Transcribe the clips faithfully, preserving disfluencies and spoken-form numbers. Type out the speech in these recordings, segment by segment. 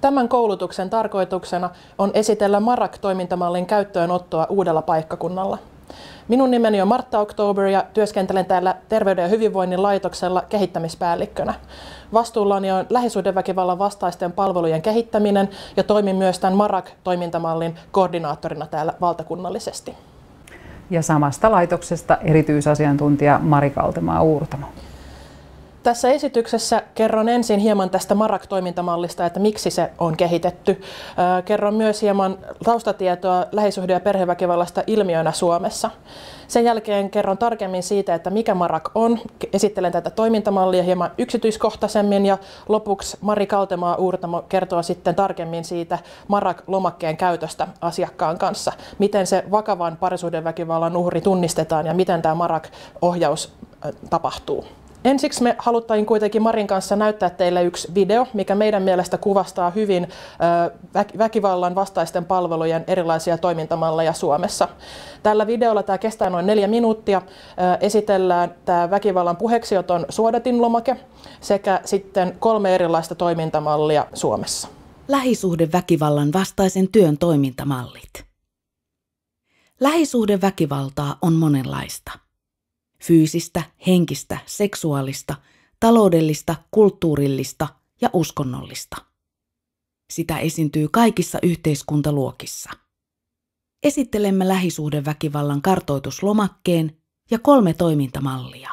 Tämän koulutuksen tarkoituksena on esitellä MARAK-toimintamallin käyttöönottoa uudella paikkakunnalla. Minun nimeni on Martta Oktober ja työskentelen täällä Terveyden ja hyvinvoinnin laitoksella kehittämispäällikkönä. Vastuullani on lähisuhdeväkivallan vastaisten palvelujen kehittäminen ja toimin myös tämän MARAK-toimintamallin koordinaattorina täällä valtakunnallisesti. Ja samasta laitoksesta erityisasiantuntija Mari Kaltemaa-Uurtamo. Tässä esityksessä kerron ensin hieman tästä MARAK-toimintamallista, että miksi se on kehitetty. Kerron myös hieman taustatietoa lähisuhde- ja perheväkivallasta ilmiönä Suomessa. Sen jälkeen kerron tarkemmin siitä, että mikä MARAK on. Esittelen tätä toimintamallia hieman yksityiskohtaisemmin ja lopuksi Mari Kaltemaa-Uurtamo kertoo sitten tarkemmin siitä MARAK-lomakkeen käytöstä asiakkaan kanssa. Miten se vakavan parisuhdeväkivallan uhri tunnistetaan ja miten tämä MARAK-ohjaus tapahtuu. Ensiksi me haluttiin kuitenkin Marin kanssa näyttää teille yksi video, mikä meidän mielestä kuvastaa hyvin väkivallan vastaisten palvelujen erilaisia toimintamalleja Suomessa. Tällä videolla, tämä kestää noin neljä minuuttia, esitellään tämä väkivallan puheeksioton suodatinlomake sekä sitten kolme erilaista toimintamallia Suomessa. Lähisuhdeväkivallan vastaisen työn toimintamallit. Lähisuhdeväkivaltaa on monenlaista. Fyysistä, henkistä, seksuaalista, taloudellista, kulttuurillista ja uskonnollista. Sitä esiintyy kaikissa yhteiskuntaluokissa. Esittelemme lähisuhdeväkivallan kartoituslomakkeen ja kolme toimintamallia.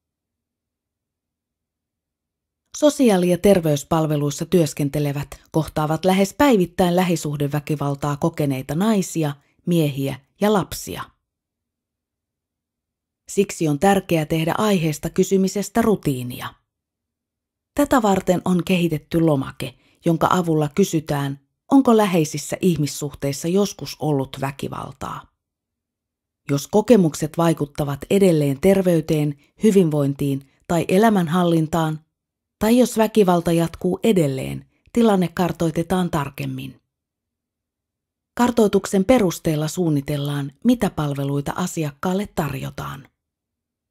Sosiaali- ja terveyspalveluissa työskentelevät kohtaavat lähes päivittäin lähisuhdeväkivaltaa kokeneita naisia, miehiä ja lapsia. Siksi on tärkeää tehdä aiheesta kysymisestä rutiinia. Tätä varten on kehitetty lomake, jonka avulla kysytään, onko läheisissä ihmissuhteissa joskus ollut väkivaltaa. Jos kokemukset vaikuttavat edelleen terveyteen, hyvinvointiin tai elämänhallintaan, tai jos väkivalta jatkuu edelleen, tilanne kartoitetaan tarkemmin. Kartoituksen perusteella suunnitellaan, mitä palveluita asiakkaalle tarjotaan.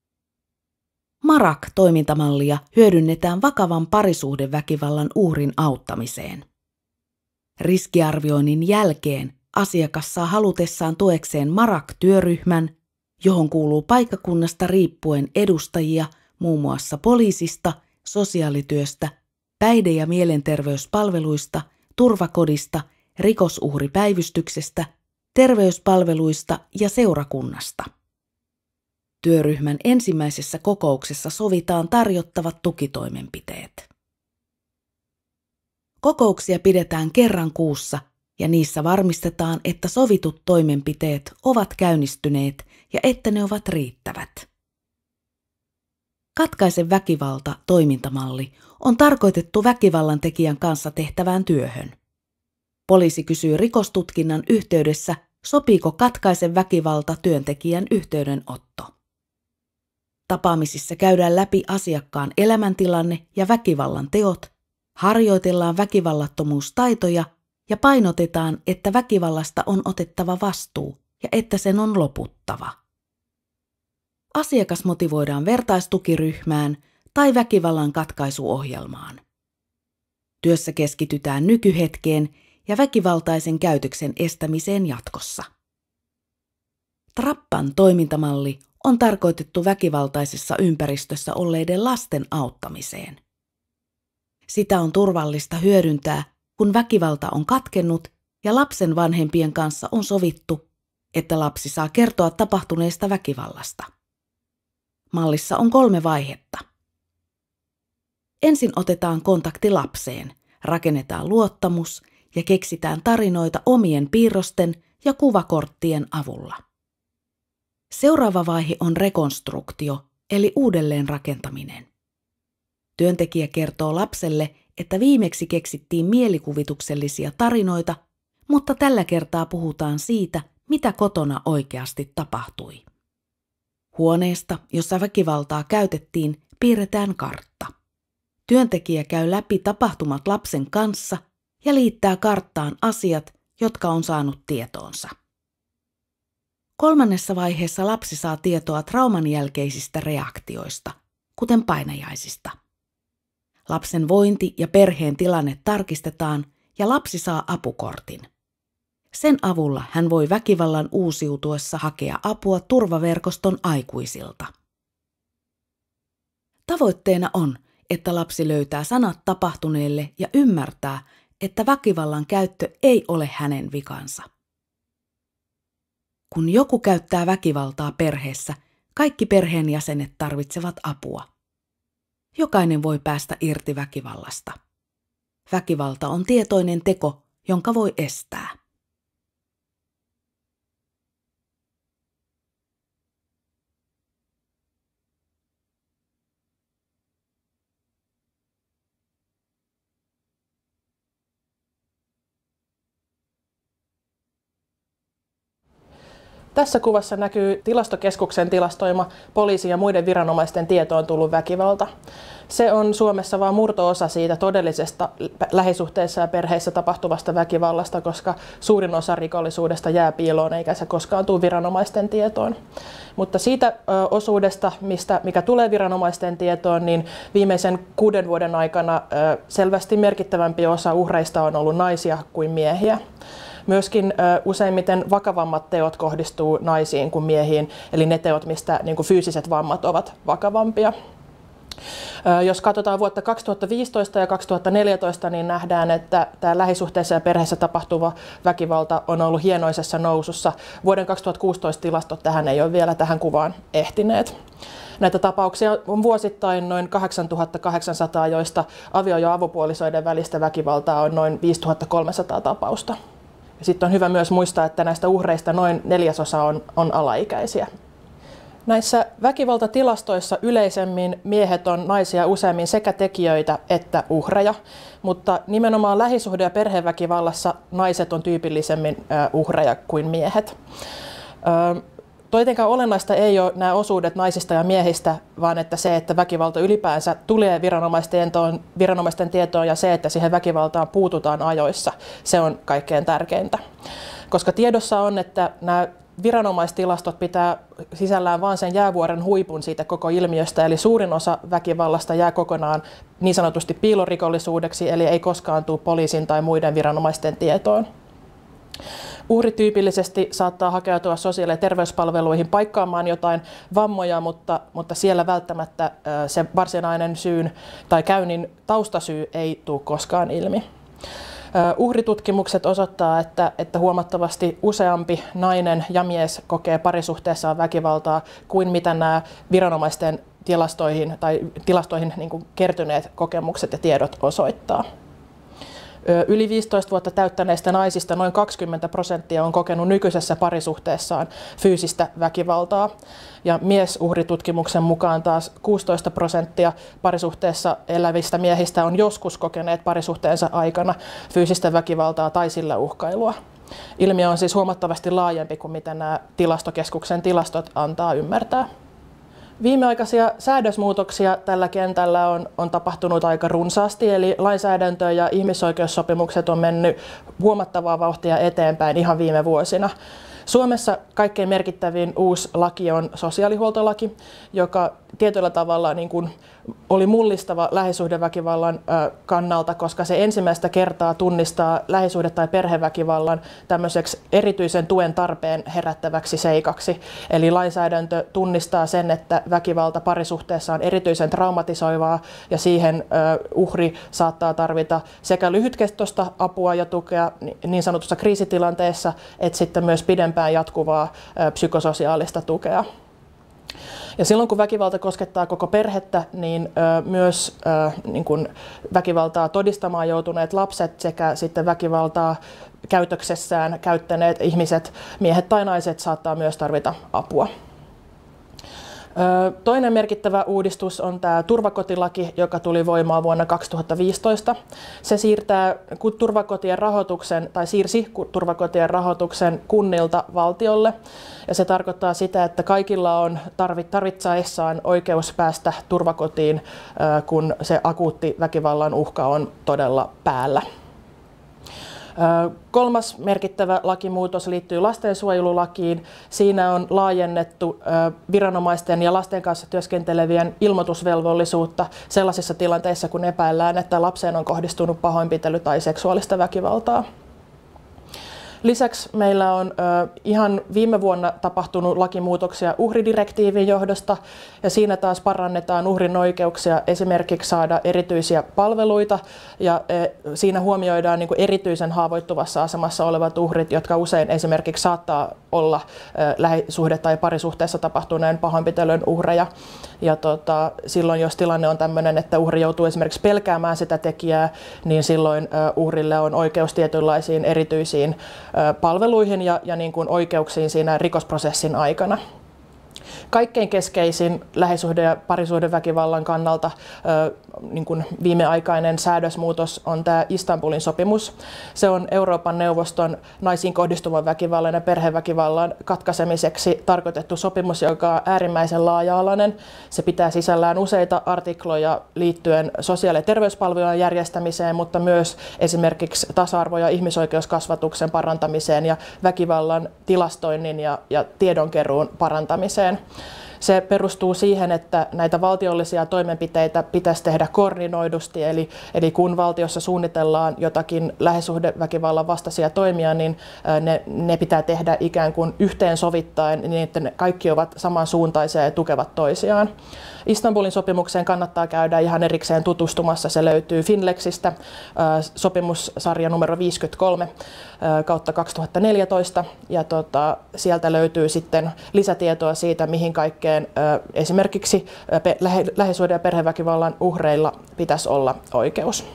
MARAK-toimintamallia hyödynnetään vakavan parisuhdeväkivallan uhrin auttamiseen. Riskiarvioinnin jälkeen asiakas saa halutessaan tuekseen MARAK-työryhmän, johon kuuluu paikkakunnasta riippuen edustajia muun muassa poliisista, sosiaalityöstä, päihde- ja mielenterveyspalveluista, turvakodista, rikosuhripäivystyksestä, terveyspalveluista ja seurakunnasta. Työryhmän ensimmäisessä kokouksessa sovitaan tarjottavat tukitoimenpiteet. Kokouksia pidetään kerran kuussa ja niissä varmistetaan, että sovitut toimenpiteet ovat käynnistyneet ja että ne ovat riittävät. Katkaise väkivalta -toimintamalli on tarkoitettu väkivallan tekijän kanssa tehtävään työhön. Poliisi kysyy rikostutkinnan yhteydessä, sopiiko katkaise väkivalta työntekijän yhteydenotto. Tapaamisissa käydään läpi asiakkaan elämäntilanne ja väkivallan teot, harjoitellaan väkivallattomuustaitoja ja painotetaan, että väkivallasta on otettava vastuu ja että sen on loputtava. Asiakas motivoidaan vertaistukiryhmään tai väkivallan katkaisuohjelmaan. Työssä keskitytään nykyhetkeen ja väkivaltaisen käytöksen estämiseen jatkossa. Trappan toimintamalli on tarkoitettu väkivaltaisessa ympäristössä olleiden lasten auttamiseen. Sitä on turvallista hyödyntää, kun väkivalta on katkennut ja lapsen vanhempien kanssa on sovittu, että lapsi saa kertoa tapahtuneesta väkivallasta. Mallissa on kolme vaihetta. Ensin otetaan kontakti lapseen, rakennetaan luottamus ja keksitään tarinoita omien piirrosten ja kuvakorttien avulla. Seuraava vaihe on rekonstruktio, eli uudelleenrakentaminen. Työntekijä kertoo lapselle, että viimeksi keksittiin mielikuvituksellisia tarinoita, mutta tällä kertaa puhutaan siitä, mitä kotona oikeasti tapahtui. Huoneesta, jossa väkivaltaa käytettiin, piirretään kartta. Työntekijä käy läpi tapahtumat lapsen kanssa ja liittää karttaan asiat, jotka on saanut tietoonsa. Kolmannessa vaiheessa lapsi saa tietoa trauman jälkeisistä reaktioista, kuten painajaisista. Lapsen vointi ja perheen tilanne tarkistetaan ja lapsi saa apukortin. Sen avulla hän voi väkivallan uusiutuessa hakea apua turvaverkoston aikuisilta. Tavoitteena on, että lapsi löytää sanat tapahtuneelle ja ymmärtää, että väkivallan käyttö ei ole hänen vikansa. Kun joku käyttää väkivaltaa perheessä, kaikki perheenjäsenet tarvitsevat apua. Jokainen voi päästä irti väkivallasta. Väkivalta on tietoinen teko, jonka voi estää. Tässä kuvassa näkyy Tilastokeskuksen tilastoima poliisin ja muiden viranomaisten tietoon tullut väkivalta. Se on Suomessa vain murto-osa siitä todellisesta lähisuhteissa ja perheissä tapahtuvasta väkivallasta, koska suurin osa rikollisuudesta jää piiloon eikä se koskaan tule viranomaisten tietoon. Mutta siitä ö, osuudesta, mistä, mikä tulee viranomaisten tietoon, niin viimeisen kuuden vuoden aikana ö, selvästi merkittävämpi osa uhreista on ollut naisia kuin miehiä. Myöskin ö, useimmiten vakavammat teot kohdistuu naisiin kuin miehiin, eli ne teot, mistä niin kuin fyysiset vammat ovat vakavampia. Ö, jos katsotaan vuotta kaksituhattaviisitoista ja kaksituhattaneljätoista, niin nähdään, että tämä lähisuhteessa ja perheessä tapahtuva väkivalta on ollut hienoisessa nousussa. Vuoden kaksituhattakuusitoista tilastot tähän ei ole vielä tähän kuvaan ehtineet. Näitä tapauksia on vuosittain noin kahdeksantuhatta kahdeksansataa, joista avio- ja avopuolisoiden välistä väkivaltaa on noin viisituhatta kolmesataa tapausta. Sitten on hyvä myös muistaa, että näistä uhreista noin neljäsosa on, on alaikäisiä. Näissä väkivaltatilastoissa yleisemmin miehet on naisia useammin sekä tekijöitä että uhreja, mutta nimenomaan lähisuhde- ja perheväkivallassa naiset on tyypillisemmin uhreja kuin miehet. Toitenkaan olennaista ei ole nämä osuudet naisista ja miehistä, vaan että se, että väkivalta ylipäänsä tulee viranomaisten tietoon, viranomaisten tietoon ja se, että siihen väkivaltaan puututaan ajoissa, se on kaikkein tärkeintä. Koska tiedossa on, että nämä viranomaistilastot pitää sisällään vain sen jäävuoren huipun siitä koko ilmiöstä, eli suurin osa väkivallasta jää kokonaan niin sanotusti piilorikollisuudeksi, eli ei koskaan tule poliisin tai muiden viranomaisten tietoon. Uhri tyypillisesti saattaa hakeutua sosiaali- ja terveyspalveluihin paikkaamaan jotain vammoja, mutta, mutta siellä välttämättä se varsinainen syyn tai käynnin taustasyy ei tule koskaan ilmi. Uhritutkimukset osoittaa, että, että huomattavasti useampi nainen ja mies kokee parisuhteessaan väkivaltaa kuin mitä nämä viranomaisten tilastoihin tai tilastoihin niin kuin kertyneet kokemukset ja tiedot osoittaa. Yli viisitoista vuotta täyttäneistä naisista noin kaksikymmentä prosenttia on kokenut nykyisessä parisuhteessaan fyysistä väkivaltaa. Ja miesuhritutkimuksen mukaan taas kuusitoista prosenttia parisuhteessa elävistä miehistä on joskus kokeneet parisuhteensa aikana fyysistä väkivaltaa tai sillä uhkailua. Ilmiö on siis huomattavasti laajempi kuin mitä nämä Tilastokeskuksen tilastot antaa ymmärtää. Viimeaikaisia säädösmuutoksia tällä kentällä on, on tapahtunut aika runsaasti, eli lainsäädäntö ja ihmisoikeussopimukset on mennyt huomattavaa vauhtia eteenpäin ihan viime vuosina. Suomessa kaikkein merkittävin uusi laki on sosiaalihuoltolaki, joka tietyllä tavalla niin kuin oli mullistava lähisuhdeväkivallan kannalta, koska se ensimmäistä kertaa tunnistaa lähisuhde- tai perheväkivallan tämmöiseksi erityisen tuen tarpeen herättäväksi seikaksi. Eli lainsäädäntö tunnistaa sen, että väkivalta parisuhteessa on erityisen traumatisoivaa ja siihen uhri saattaa tarvita sekä lyhytkestoista apua ja tukea niin sanotussa kriisitilanteessa, että sitten myös pidempään jatkuvaa psykososiaalista tukea. Ja silloin kun väkivalta koskettaa koko perhettä, niin ö, myös ö, niin kun väkivaltaa todistamaan joutuneet lapset sekä sitten väkivaltaa käytöksessään käyttäneet ihmiset, miehet tai naiset, saattaa myös tarvita apua. Toinen merkittävä uudistus on tämä turvakotilaki, joka tuli voimaan vuonna kaksituhattaviisitoista. Se siirtää turvakotien rahoituksen tai siirsi turvakotien rahoituksen kunnilta valtiolle. Ja se tarkoittaa sitä, että kaikilla on tarvittaessaan oikeus päästä turvakotiin, kun se akuutti väkivallan uhka on todella päällä. Kolmas merkittävä lakimuutos liittyy lastensuojelulakiin. Siinä on laajennettu viranomaisten ja lasten kanssa työskentelevien ilmoitusvelvollisuutta sellaisissa tilanteissa, kun epäillään, että lapseen on kohdistunut pahoinpitely tai seksuaalista väkivaltaa. Lisäksi meillä on ö, ihan viime vuonna tapahtunut lakimuutoksia uhridirektiivin johdosta, ja siinä taas parannetaan uhrin oikeuksia esimerkiksi saada erityisiä palveluita, ja e, siinä huomioidaan niin kuin erityisen haavoittuvassa asemassa olevat uhrit, jotka usein esimerkiksi saattaa olla ö, lähisuhde- tai parisuhteessa tapahtuneen pahoinpitelyn uhreja. Ja tota, silloin, jos tilanne on tämmöinen, että uhri joutuu esimerkiksi pelkäämään sitä tekijää, niin silloin ö, uhrille on oikeus tietynlaisiin erityisiin palveluihin ja, ja niin kuin oikeuksiin siinä rikosprosessin aikana. Kaikkein keskeisin lähisuhde- ja parisuhdeväkivallan kannalta ö, niin kuin viimeaikainen säädösmuutos on tämä Istanbulin sopimus. Se on Euroopan neuvoston naisiin kohdistuvan väkivallan ja perheväkivallan katkaisemiseksi tarkoitettu sopimus, joka on äärimmäisen laaja-alainen. Se pitää sisällään useita artikloja liittyen sosiaali- ja terveyspalvelujen järjestämiseen, mutta myös esimerkiksi tasa-arvo- ja ihmisoikeuskasvatuksen parantamiseen ja väkivallan tilastoinnin ja, ja tiedonkeruun parantamiseen. Se perustuu siihen, että näitä valtiollisia toimenpiteitä pitäisi tehdä koordinoidusti, eli, eli kun valtiossa suunnitellaan jotakin lähisuhdeväkivallan vastaisia toimia, niin ne, ne pitää tehdä ikään kuin yhteensovittaen, niin että ne kaikki ovat samansuuntaisia ja tukevat toisiaan. Istanbulin sopimukseen kannattaa käydä ihan erikseen tutustumassa. Se löytyy Finlexistä, sopimussarja numero viisikymmentäkolme kautta kaksituhattaneljätoista, ja tota, sieltä löytyy sitten lisätietoa siitä, mihin kaikkeen esimerkiksi lähisuhde- ja perheväkivallan uhreilla pitäisi olla oikeus.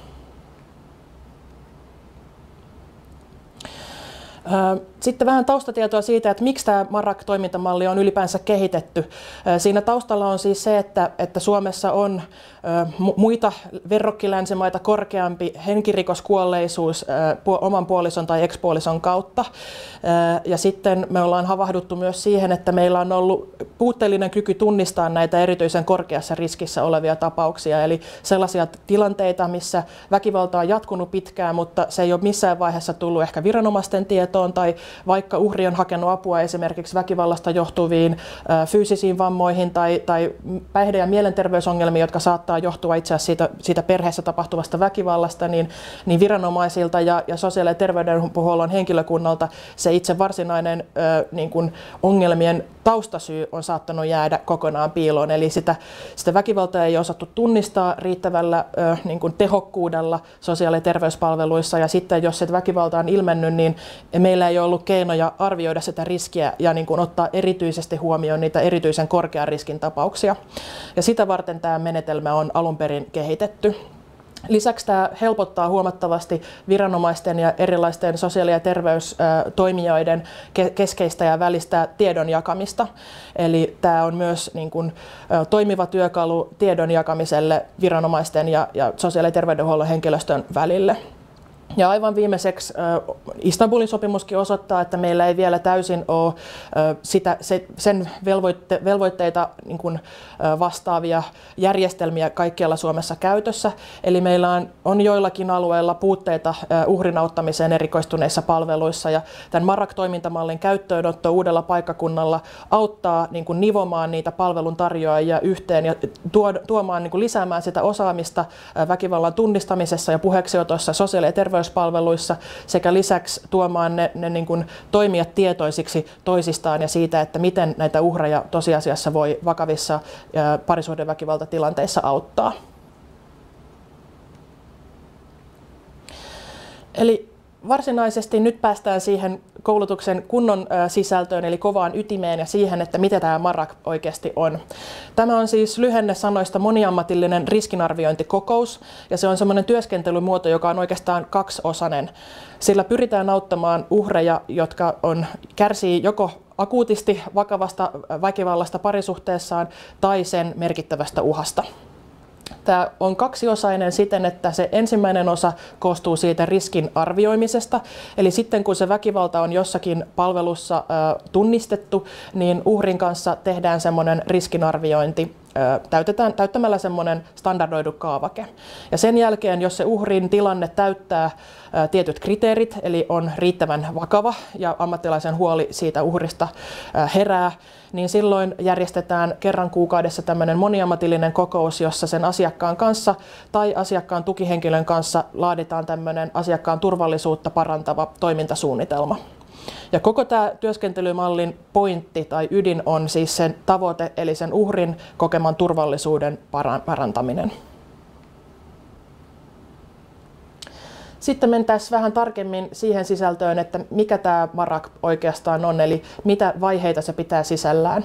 Sitten vähän taustatietoa siitä, että miksi tämä MARAK-toimintamalli on ylipäänsä kehitetty. Siinä taustalla on siis se, että, että Suomessa on muita verrokkilänsimaita korkeampi henkirikoskuolleisuus oman puolison tai ekspuolison kautta. Ja sitten me ollaan havahduttu myös siihen, että meillä on ollut puutteellinen kyky tunnistaa näitä erityisen korkeassa riskissä olevia tapauksia. Eli sellaisia tilanteita, missä väkivalta on jatkunut pitkään, mutta se ei ole missään vaiheessa tullut ehkä viranomaisten tietoon, tai vaikka uhri on hakenut apua esimerkiksi väkivallasta johtuviin fyysisiin vammoihin tai, tai päihde- ja mielenterveysongelmiin, jotka saattaa johtua itse asiassa siitä, siitä perheessä tapahtuvasta väkivallasta, niin, niin viranomaisilta ja, ja sosiaali- ja terveydenhuollon henkilökunnalta se itse varsinainen ö, niin kuin ongelmien taustasyy on saattanut jäädä kokonaan piiloon. Eli sitä, sitä väkivaltaa ei osattu tunnistaa riittävällä ö, niin kuin tehokkuudella sosiaali- ja terveyspalveluissa, ja sitten jos se väkivalta on ilmennyt, niin meillä ei ole ollut keinoja arvioida sitä riskiä ja niin kuin ottaa erityisesti huomioon niitä erityisen korkean riskin tapauksia. Ja sitä varten tämä menetelmä on alun perin kehitetty. Lisäksi tämä helpottaa huomattavasti viranomaisten ja erilaisten sosiaali- ja terveystoimijoiden keskeistä ja välistä tiedon jakamista. Eli tämä on myös niin kuin toimiva työkalu tiedon jakamiselle viranomaisten ja, ja sosiaali- ja terveydenhuollon henkilöstön välille. Ja aivan viimeiseksi Istanbulin sopimuskin osoittaa, että meillä ei vielä täysin ole sitä, sen velvoitte, velvoitteita niin kuin vastaavia järjestelmiä kaikkialla Suomessa käytössä. Eli meillä on, on joillakin alueilla puutteita uhrin auttamiseen erikoistuneissa palveluissa, ja tämän MARAK-toimintamallin käyttöönotto uudella paikkakunnalla auttaa niin kuin nivomaan niitä palveluntarjoajia yhteen ja tuomaan, niin kuin lisäämään sitä osaamista väkivallan tunnistamisessa ja puheeksiotossa sosiaali- ja terveys palveluissa sekä lisäksi tuomaan ne, ne niin kuin toimijat tietoisiksi toisistaan ja siitä, että miten näitä uhreja tosiasiassa voi vakavissa parisuhdeväkivaltatilanteissa auttaa. Eli varsinaisesti nyt päästään siihen koulutuksen kunnon sisältöön, eli kovaan ytimeen ja siihen, että mitä tämä MARAK oikeasti on. Tämä on siis lyhenne sanoista moniammatillinen riskinarviointikokous, ja se on semmoinen työskentelymuoto, joka on oikeastaan kaksiosainen. Sillä pyritään auttamaan uhreja, jotka on, kärsii joko akuutisti vakavasta väkivallasta parisuhteessaan tai sen merkittävästä uhasta. Tämä on kaksiosainen siten, että se ensimmäinen osa koostuu siitä riskin arvioimisesta. Eli sitten kun se väkivalta on jossakin palvelussa tunnistettu, niin uhrin kanssa tehdään semmoinen riskinarviointi. täytetään, täyttämällä semmoinen standardoidu kaavake. Ja sen jälkeen, jos se uhrin tilanne täyttää tietyt kriteerit, eli on riittävän vakava ja ammattilaisen huoli siitä uhrista herää, niin silloin järjestetään kerran kuukaudessa tämmöinen moniammatillinen kokous, jossa sen asiakkaan kanssa tai asiakkaan tukihenkilön kanssa laaditaan tämmöinen asiakkaan turvallisuutta parantava toimintasuunnitelma. Ja koko tämä työskentelymallin pointti tai ydin on siis sen tavoite, eli sen uhrin kokeman turvallisuuden parantaminen. Sitten mentäisiin vähän tarkemmin siihen sisältöön, että mikä tämä MARAG oikeastaan on, eli mitä vaiheita se pitää sisällään.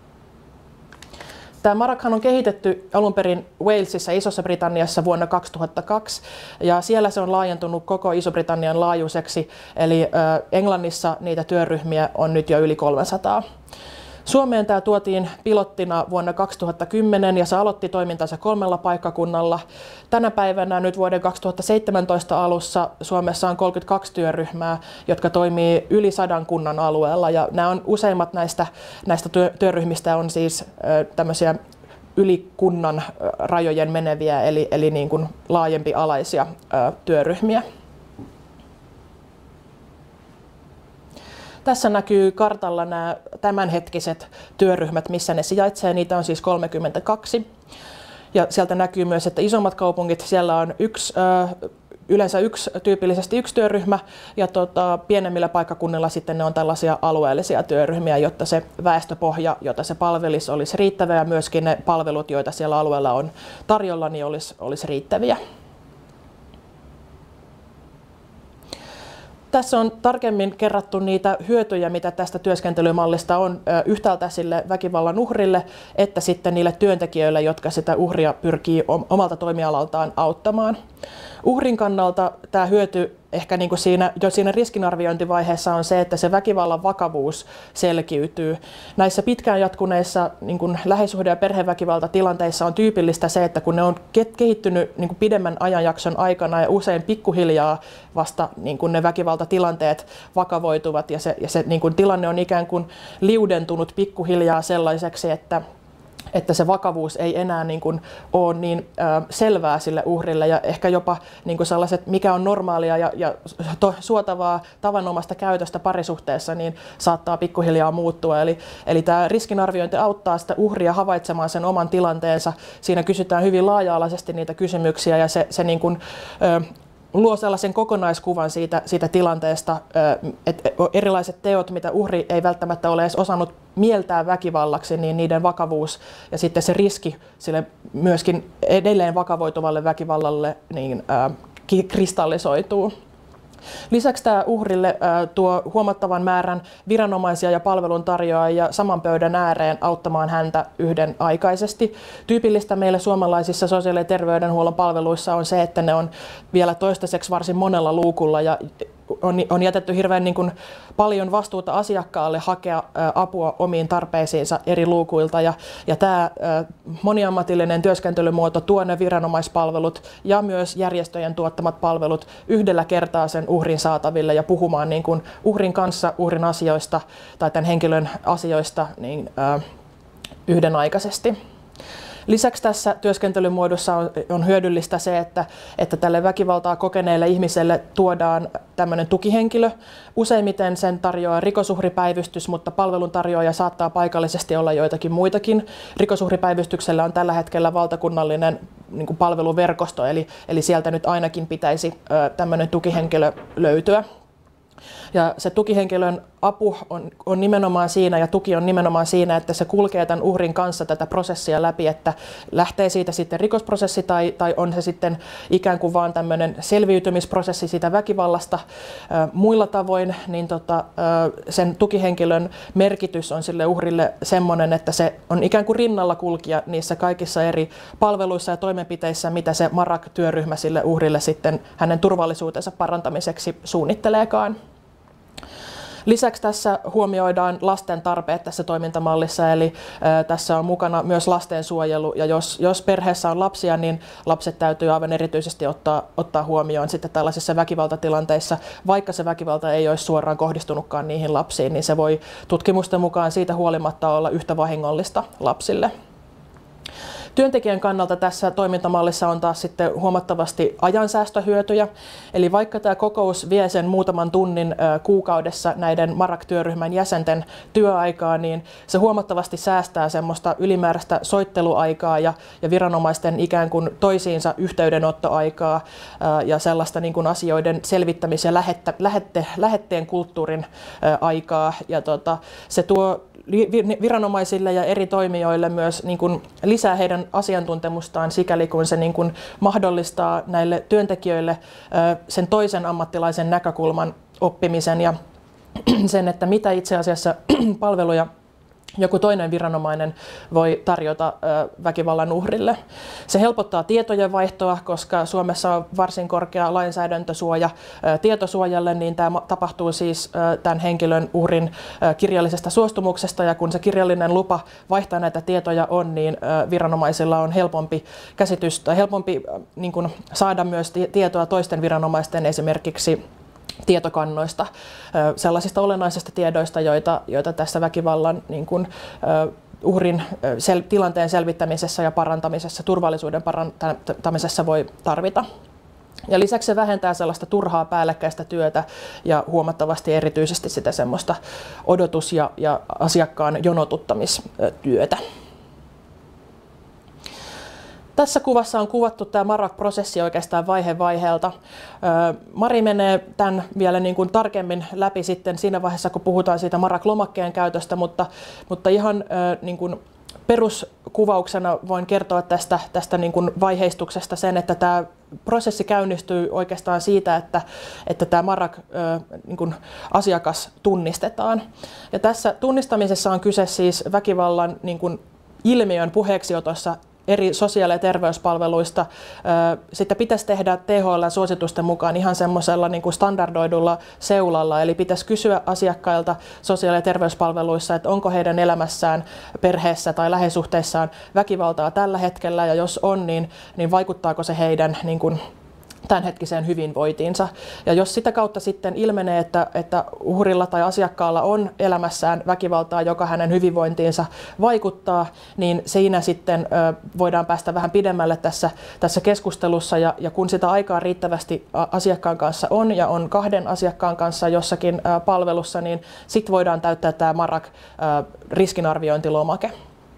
Tämä MARAGhan on kehitetty alun perin Walesissa, Isossa Britanniassa vuonna kaksituhattakaksi, ja siellä se on laajentunut koko Iso-Britannian laajuiseksi, eli Englannissa niitä työryhmiä on nyt jo yli kolmesataa. Suomeen tämä tuotiin pilottina vuonna kaksituhattakymmenen ja se aloitti toimintansa kolmella paikkakunnalla. Tänä päivänä nyt vuoden kaksituhattaseitsemäntoista alussa Suomessa on kolmekymmentäkaksi työryhmää, jotka toimii yli sadan kunnan alueella. Ja nämä on, useimmat näistä, näistä työ, työryhmistä on siis ö, tämmöisiä yli kunnan rajojen meneviä, eli, eli niin kuin laajempi alaisia ö, työryhmiä. Tässä näkyy kartalla nämä tämänhetkiset työryhmät, missä ne sijaitsee. Niitä on siis kolmekymmentäkaksi. Ja sieltä näkyy myös, että isommat kaupungit, siellä on yksi, yleensä yksi, tyypillisesti yksi työryhmä, ja tota, pienemmillä paikkakunnilla sitten ne on tällaisia alueellisia työryhmiä, jotta se väestöpohja, jota se palvelisi, olisi riittävä, ja myöskin ne palvelut, joita siellä alueella on tarjolla, niin olisi, olisi riittäviä. Tässä on tarkemmin kerrattu niitä hyötyjä, mitä tästä työskentelymallista on yhtäältä sille väkivallan uhrille, että sitten niille työntekijöille, jotka sitä uhria pyrkii omalta toimialaltaan auttamaan. Uhrin kannalta tämä hyöty ehkä niin kuin siinä, jo siinä riskinarviointivaiheessa on se, että se väkivallan vakavuus selkiytyy. Näissä pitkään jatkuneissa niin kuin lähisuhde- ja perheväkivaltatilanteissa on tyypillistä se, että kun ne on kehittynyt niin kuin pidemmän ajanjakson aikana ja usein pikkuhiljaa vasta niin kuin ne väkivaltatilanteet vakavoituvat ja se, ja se niin kuin tilanne on ikään kuin liudentunut pikkuhiljaa sellaiseksi, että että se vakavuus ei enää niin kuin ole niin äh, selvää sille uhrille ja ehkä jopa niin kuin sellaiset, mikä on normaalia ja, ja to, suotavaa tavanomaista käytöstä parisuhteessa, niin saattaa pikkuhiljaa muuttua. Eli, eli tämä riskinarviointi auttaa sitä uhria havaitsemaan sen oman tilanteensa. Siinä kysytään hyvin laaja-alaisesti niitä kysymyksiä ja se, se niin kuin, äh, luo sellaisen kokonaiskuvan siitä, siitä tilanteesta, että erilaiset teot, mitä uhri ei välttämättä ole edes osannut mieltää väkivallaksi, niin niiden vakavuus ja sitten se riski sille myöskin edelleen vakavoituvalle väkivallalle niin, äh, kristallisoituu. Lisäksi tämä uhrille tuo huomattavan määrän viranomaisia ja palveluntarjoajia saman pöydän ääreen auttamaan häntä yhdenaikaisesti. Tyypillistä meille suomalaisissa sosiaali- ja terveydenhuollon palveluissa on se, että ne on vielä toistaiseksi varsin monella luukulla ja on, on jätetty hirveän niin kuin paljon vastuuta asiakkaalle hakea ä, apua omiin tarpeisiinsa eri luukuilta. Ja, ja tämä ä, moniammatillinen työskentelymuoto tuo ne viranomaispalvelut ja myös järjestöjen tuottamat palvelut yhdellä kertaa sen uhrin saataville ja puhumaan niin kuin uhrin kanssa uhrin asioista tai tämän henkilön asioista niin, ä, yhdenaikaisesti. Lisäksi tässä työskentelymuodossa on, on hyödyllistä se, että, että tälle väkivaltaa kokeneelle ihmiselle tuodaan tämmöinen tukihenkilö. Useimmiten sen tarjoaa rikosuhripäivystys, mutta palveluntarjoaja saattaa paikallisesti olla joitakin muitakin. Rikosuhripäivystyksellä on tällä hetkellä valtakunnallinen niin kuin palveluverkosto, eli, eli sieltä nyt ainakin pitäisi ö, tämmöinen tukihenkilö löytyä. Ja se tukihenkilön apu on, on nimenomaan siinä ja tuki on nimenomaan siinä, että se kulkee tämän uhrin kanssa tätä prosessia läpi, että lähtee siitä sitten rikosprosessi tai, tai on se sitten ikään kuin vaan tämmöinen selviytymisprosessi siitä väkivallasta ä, muilla tavoin, niin tota, ä, sen tukihenkilön merkitys on sille uhrille semmoinen, että se on ikään kuin rinnalla kulkija niissä kaikissa eri palveluissa ja toimenpiteissä, mitä se MARAG-työryhmä sille uhrille sitten hänen turvallisuutensa parantamiseksi suunnitteleekaan. Lisäksi tässä huomioidaan lasten tarpeet tässä toimintamallissa, eli ä, tässä on mukana myös lastensuojelu, ja jos, jos perheessä on lapsia, niin lapset täytyy aivan erityisesti ottaa, ottaa huomioon sitten tällaisissa väkivaltatilanteissa, vaikka se väkivalta ei olisi suoraan kohdistunutkaan niihin lapsiin, niin se voi tutkimusten mukaan siitä huolimatta olla yhtä vahingollista lapsille. Työntekijän kannalta tässä toimintamallissa on taas sitten huomattavasti ajansäästöhyötyjä. Eli vaikka tämä kokous vie sen muutaman tunnin kuukaudessa näiden Marak-työryhmän jäsenten työaikaa, niin se huomattavasti säästää semmoista ylimääräistä soitteluaikaa ja, ja viranomaisten ikään kuin toisiinsa yhteydenottoaikaa ja sellaista niin kuin asioiden selvittämis- ja lähettä, lähette, lähetteen kulttuurin aikaa. Ja tota, se tuo viranomaisille ja eri toimijoille myös niin kuin lisää heidän asiantuntemustaan sikäli kun se niin kuin mahdollistaa näille työntekijöille sen toisen ammattilaisen näkökulman oppimisen ja sen, että mitä itse asiassa palveluja joku toinen viranomainen voi tarjota väkivallan uhrille. Se helpottaa tietojen vaihtoa, koska Suomessa on varsin korkea lainsäädäntösuoja tietosuojalle, niin tämä tapahtuu siis tämän henkilön uhrin kirjallisesta suostumuksesta, ja kun se kirjallinen lupa vaihtaa näitä tietoja on, niin viranomaisilla on helpompi käsitys tai helpompi niin kuin saada myös tietoa toisten viranomaisten esimerkiksi tietokannoista, sellaisista olennaisista tiedoista, joita, joita tässä väkivallan niin kuin, uhrin sel- tilanteen selvittämisessä ja parantamisessa, turvallisuuden parantamisessa voi tarvita. Ja lisäksi se vähentää sellaista turhaa päällekkäistä työtä ja huomattavasti erityisesti sitä semmoista odotus- ja, ja asiakkaan jonotuttamistyötä. Tässä kuvassa on kuvattu tämä Marak-prosessi oikeastaan vaihe vaiheelta. Mari menee tämän vielä niin kuin tarkemmin läpi sitten siinä vaiheessa, kun puhutaan siitä Marak-lomakkeen käytöstä, mutta, mutta ihan niin kuin peruskuvauksena voin kertoa tästä, tästä niin kuin vaiheistuksesta sen, että tämä prosessi käynnistyy oikeastaan siitä, että, että tämä Marak niin kuin asiakas tunnistetaan. Ja tässä tunnistamisessa on kyse siis väkivallan niin kuin ilmiön puheeksiotossa eri sosiaali- ja terveyspalveluista. Sitten pitäisi tehdä T H L-suositusten mukaan ihan semmoisella niin kuin standardoidulla seulalla, eli pitäisi kysyä asiakkailta sosiaali- ja terveyspalveluissa, että onko heidän elämässään, perheessä tai läheisuhteissaan väkivaltaa tällä hetkellä, ja jos on, niin, niin vaikuttaako se heidän niin kuin tämänhetkiseen hyvinvointiinsa. Ja jos sitä kautta sitten ilmenee, että, että uhrilla tai asiakkaalla on elämässään väkivaltaa, joka hänen hyvinvointiinsa vaikuttaa, niin siinä sitten ö, voidaan päästä vähän pidemmälle tässä, tässä keskustelussa. Ja, ja kun sitä aikaa riittävästi asiakkaan kanssa on ja on kahden asiakkaan kanssa jossakin ö, palvelussa, niin sitten voidaan täyttää tämä Marak-riskinarviointilomake.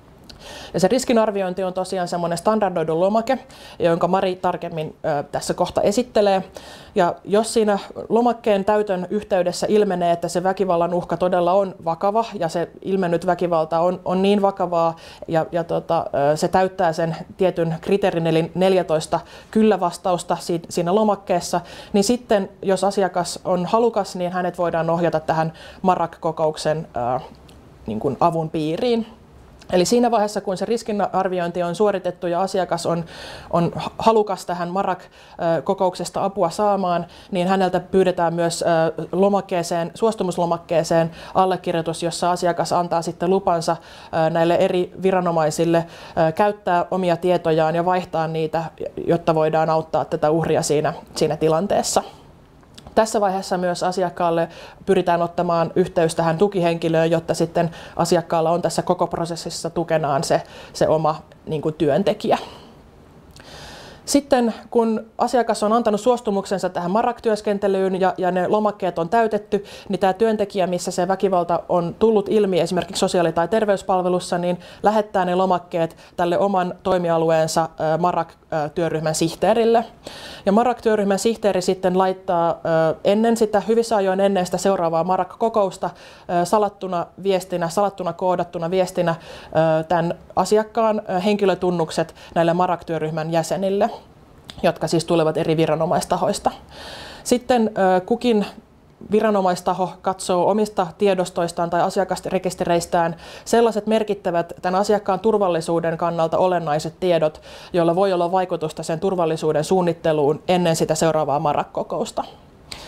Ja se riskinarviointi on tosiaan semmoinen standardoidu lomake, jonka Mari tarkemmin ö, tässä kohta esittelee. Ja jos siinä lomakkeen täytön yhteydessä ilmenee, että se väkivallan uhka todella on vakava ja se ilmennyt väkivalta on, on niin vakavaa ja, ja tota, se täyttää sen tietyn kriteerin eli neljätoista kyllä-vastausta siinä lomakkeessa, niin sitten jos asiakas on halukas, niin hänet voidaan ohjata tähän Marak-kokouksen ö, niin kuin avun piiriin. Eli siinä vaiheessa, kun se riskinarviointi on suoritettu ja asiakas on, on halukas tähän Marak-kokouksesta apua saamaan, niin häneltä pyydetään myös lomakkeeseen, suostumuslomakkeeseen allekirjoitus, jossa asiakas antaa sitten lupansa näille eri viranomaisille käyttää omia tietojaan ja vaihtaa niitä, jotta voidaan auttaa tätä uhria siinä, siinä tilanteessa. Tässä vaiheessa myös asiakkaalle pyritään ottamaan yhteys tähän tukihenkilöön, jotta sitten asiakkaalla on tässä koko prosessissa tukenaan se, se oma niin kuin työntekijä. Sitten kun asiakas on antanut suostumuksensa tähän Marak-työskentelyyn ja, ja ne lomakkeet on täytetty, niin tämä työntekijä, missä se väkivalta on tullut ilmi esimerkiksi sosiaali- tai terveyspalvelussa, niin lähettää ne lomakkeet tälle oman toimialueensa Marak-työryhmän sihteerille. Ja Marak-työryhmän sihteeri sitten laittaa ennen sitä, hyvissä ajoin ennen sitä seuraavaa Marak-kokousta salattuna viestinä, salattuna koodattuna viestinä tämän asiakkaan henkilötunnukset näille Marak-työryhmän jäsenille, jotka siis tulevat eri viranomaistahoista. Sitten kukin viranomaistaho katsoo omista tiedostoistaan tai asiakasrekistereistään sellaiset merkittävät tämän asiakkaan turvallisuuden kannalta olennaiset tiedot, joilla voi olla vaikutusta sen turvallisuuden suunnitteluun ennen sitä seuraavaa Marak-kokousta.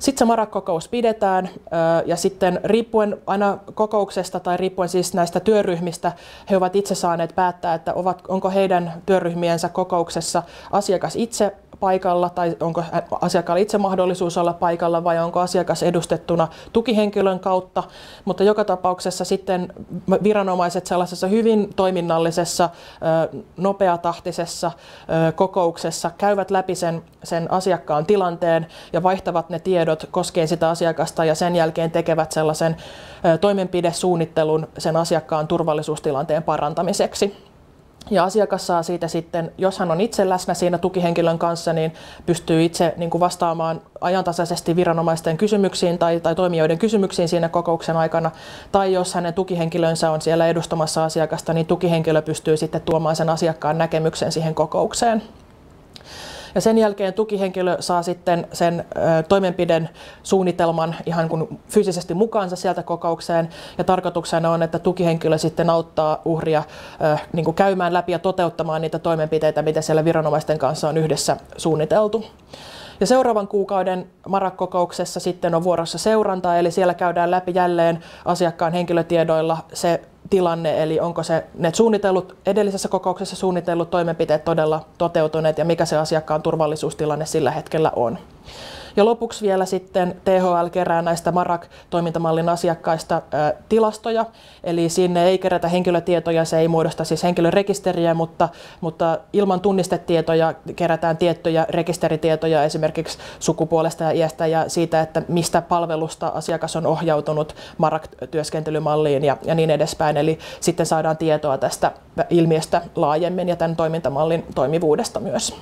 Sitten se MARAK-kokous pidetään ja sitten riippuen aina kokouksesta tai riippuen siis näistä työryhmistä, he ovat itse saaneet päättää, että ovat, onko heidän työryhmiensä kokouksessa asiakas itse paikalla tai onko asiakkaalla itse mahdollisuus olla paikalla vai onko asiakas edustettuna tukihenkilön kautta, mutta joka tapauksessa sitten viranomaiset sellaisessa hyvin toiminnallisessa, nopeatahtisessa kokouksessa käyvät läpi sen, sen asiakkaan tilanteen ja vaihtavat ne tiedot koskien sitä asiakasta ja sen jälkeen tekevät sellaisen toimenpidesuunnittelun sen asiakkaan turvallisuustilanteen parantamiseksi. Ja asiakas saa siitä sitten, jos hän on itse läsnä siinä tukihenkilön kanssa, niin pystyy itse niin kuin vastaamaan ajantasaisesti viranomaisten kysymyksiin tai, tai toimijoiden kysymyksiin siinä kokouksen aikana. Tai jos hänen tukihenkilönsä on siellä edustamassa asiakasta, niin tukihenkilö pystyy sitten tuomaan sen asiakkaan näkemyksen siihen kokoukseen. Ja sen jälkeen tukihenkilö saa sitten sen ö, toimenpiden suunnitelman ihan kun fyysisesti mukaansa sieltä kokoukseen. Ja tarkoituksena on, että tukihenkilö sitten auttaa uhria ö, niin kuin käymään läpi ja toteuttamaan niitä toimenpiteitä, mitä siellä viranomaisten kanssa on yhdessä suunniteltu. Ja seuraavan kuukauden MARAK-kokouksessa sitten on vuorossa seuranta, eli siellä käydään läpi jälleen asiakkaan henkilötiedoilla se tilanne, eli onko se ne suunnitellut, edellisessä kokouksessa suunnitellut toimenpiteet todella toteutuneet ja mikä se asiakkaan turvallisuustilanne sillä hetkellä on. Ja lopuksi vielä sitten T H L kerää näistä MARAK-toimintamallin asiakkaista ää, tilastoja, eli sinne ei kerätä henkilötietoja, se ei muodosta siis henkilörekisteriä, mutta, mutta ilman tunnistetietoja kerätään tiettyjä rekisteritietoja esimerkiksi sukupuolesta ja iästä ja siitä, että mistä palvelusta asiakas on ohjautunut MARAK-työskentelymalliin ja, ja niin edespäin. Eli sitten saadaan tietoa tästä ilmiöstä laajemmin ja tämän toimintamallin toimivuudesta myös.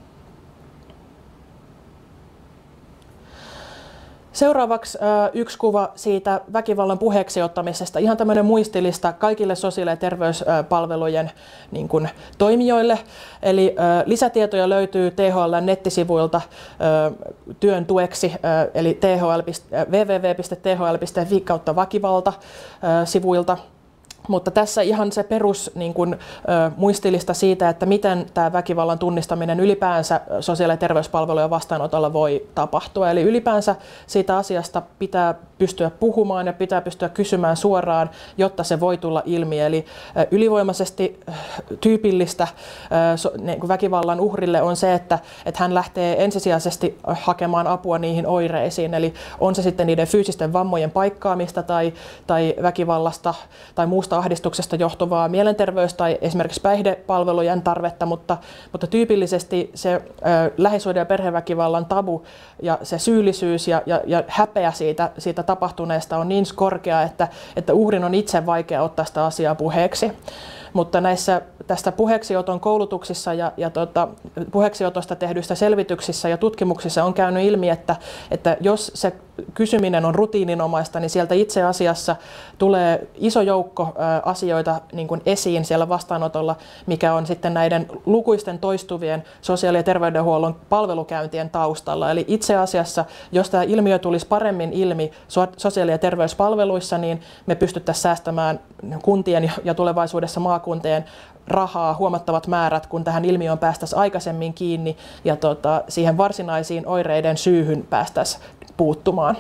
Seuraavaksi yksi kuva siitä väkivallan puheeksi ottamisesta. Ihan tämmöinen muistilista kaikille sosiaali- ja terveyspalvelujen niin kuin, toimijoille. Eli lisätietoja löytyy T H L:n nettisivuilta työn tueksi, eli double-u double-u double-u piste t h l piste f i kautta väkivalta sivuilta. Mutta tässä ihan se perus niin kuin, ö, muistilista siitä, että miten tämä väkivallan tunnistaminen ylipäänsä sosiaali- ja terveyspalvelujen vastaanotolla voi tapahtua. Eli ylipäänsä siitä asiasta pitää pystyä puhumaan ja pitää pystyä kysymään suoraan, jotta se voi tulla ilmi. Eli ö, ylivoimaisesti ö, tyypillistä ö, so, niin kuin väkivallan uhrille on se, että, että hän lähtee ensisijaisesti hakemaan apua niihin oireisiin. Eli on se sitten niiden fyysisten vammojen paikkaamista tai, tai väkivallasta tai muusta ahdistuksesta johtuvaa mielenterveys- tai esimerkiksi päihdepalvelujen tarvetta, mutta, mutta tyypillisesti se ö, lähisuhde- ja perheväkivallan tabu ja se syyllisyys ja, ja, ja häpeä siitä, siitä tapahtuneesta on niin korkea, että, että uhrin on itse vaikea ottaa sitä asiaa puheeksi. Mutta näissä tästä puheeksioton koulutuksissa ja, ja tota, puheeksiotosta tehdyissä selvityksissä ja tutkimuksissa on käynyt ilmi, että, että jos se kysyminen on rutiininomaista, niin sieltä itse asiassa tulee iso joukko ä, asioita niin kuin esiin siellä vastaanotolla, mikä on sitten näiden lukuisten toistuvien sosiaali- ja terveydenhuollon palvelukäyntien taustalla. Eli itse asiassa, jos tämä ilmiö tulisi paremmin ilmi sosiaali- ja terveyspalveluissa, niin me pystyttäisiin säästämään kuntien ja tulevaisuudessa maakuntien rahaa huomattavat määrät, kun tähän ilmiöön päästäisiin aikaisemmin kiinni ja tota, siihen varsinaisiin oireiden syyhyn päästäisiin puuttumaan.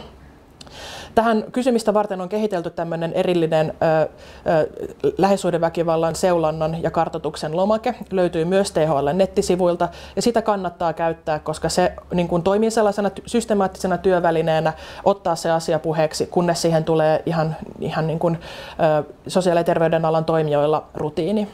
Tähän kysymistä varten on kehitelty tämmöinen erillinen ö, ö, lähisuhdeväkivallan seulannan ja kartoituksen lomake. Löytyy myös T H L:n nettisivuilta ja sitä kannattaa käyttää, koska se niin kuin toimii sellaisena systemaattisena työvälineenä ottaa se asia puheeksi, kunnes siihen tulee ihan, ihan niin kuin, ö, sosiaali- ja terveydenalan toimijoilla rutiini.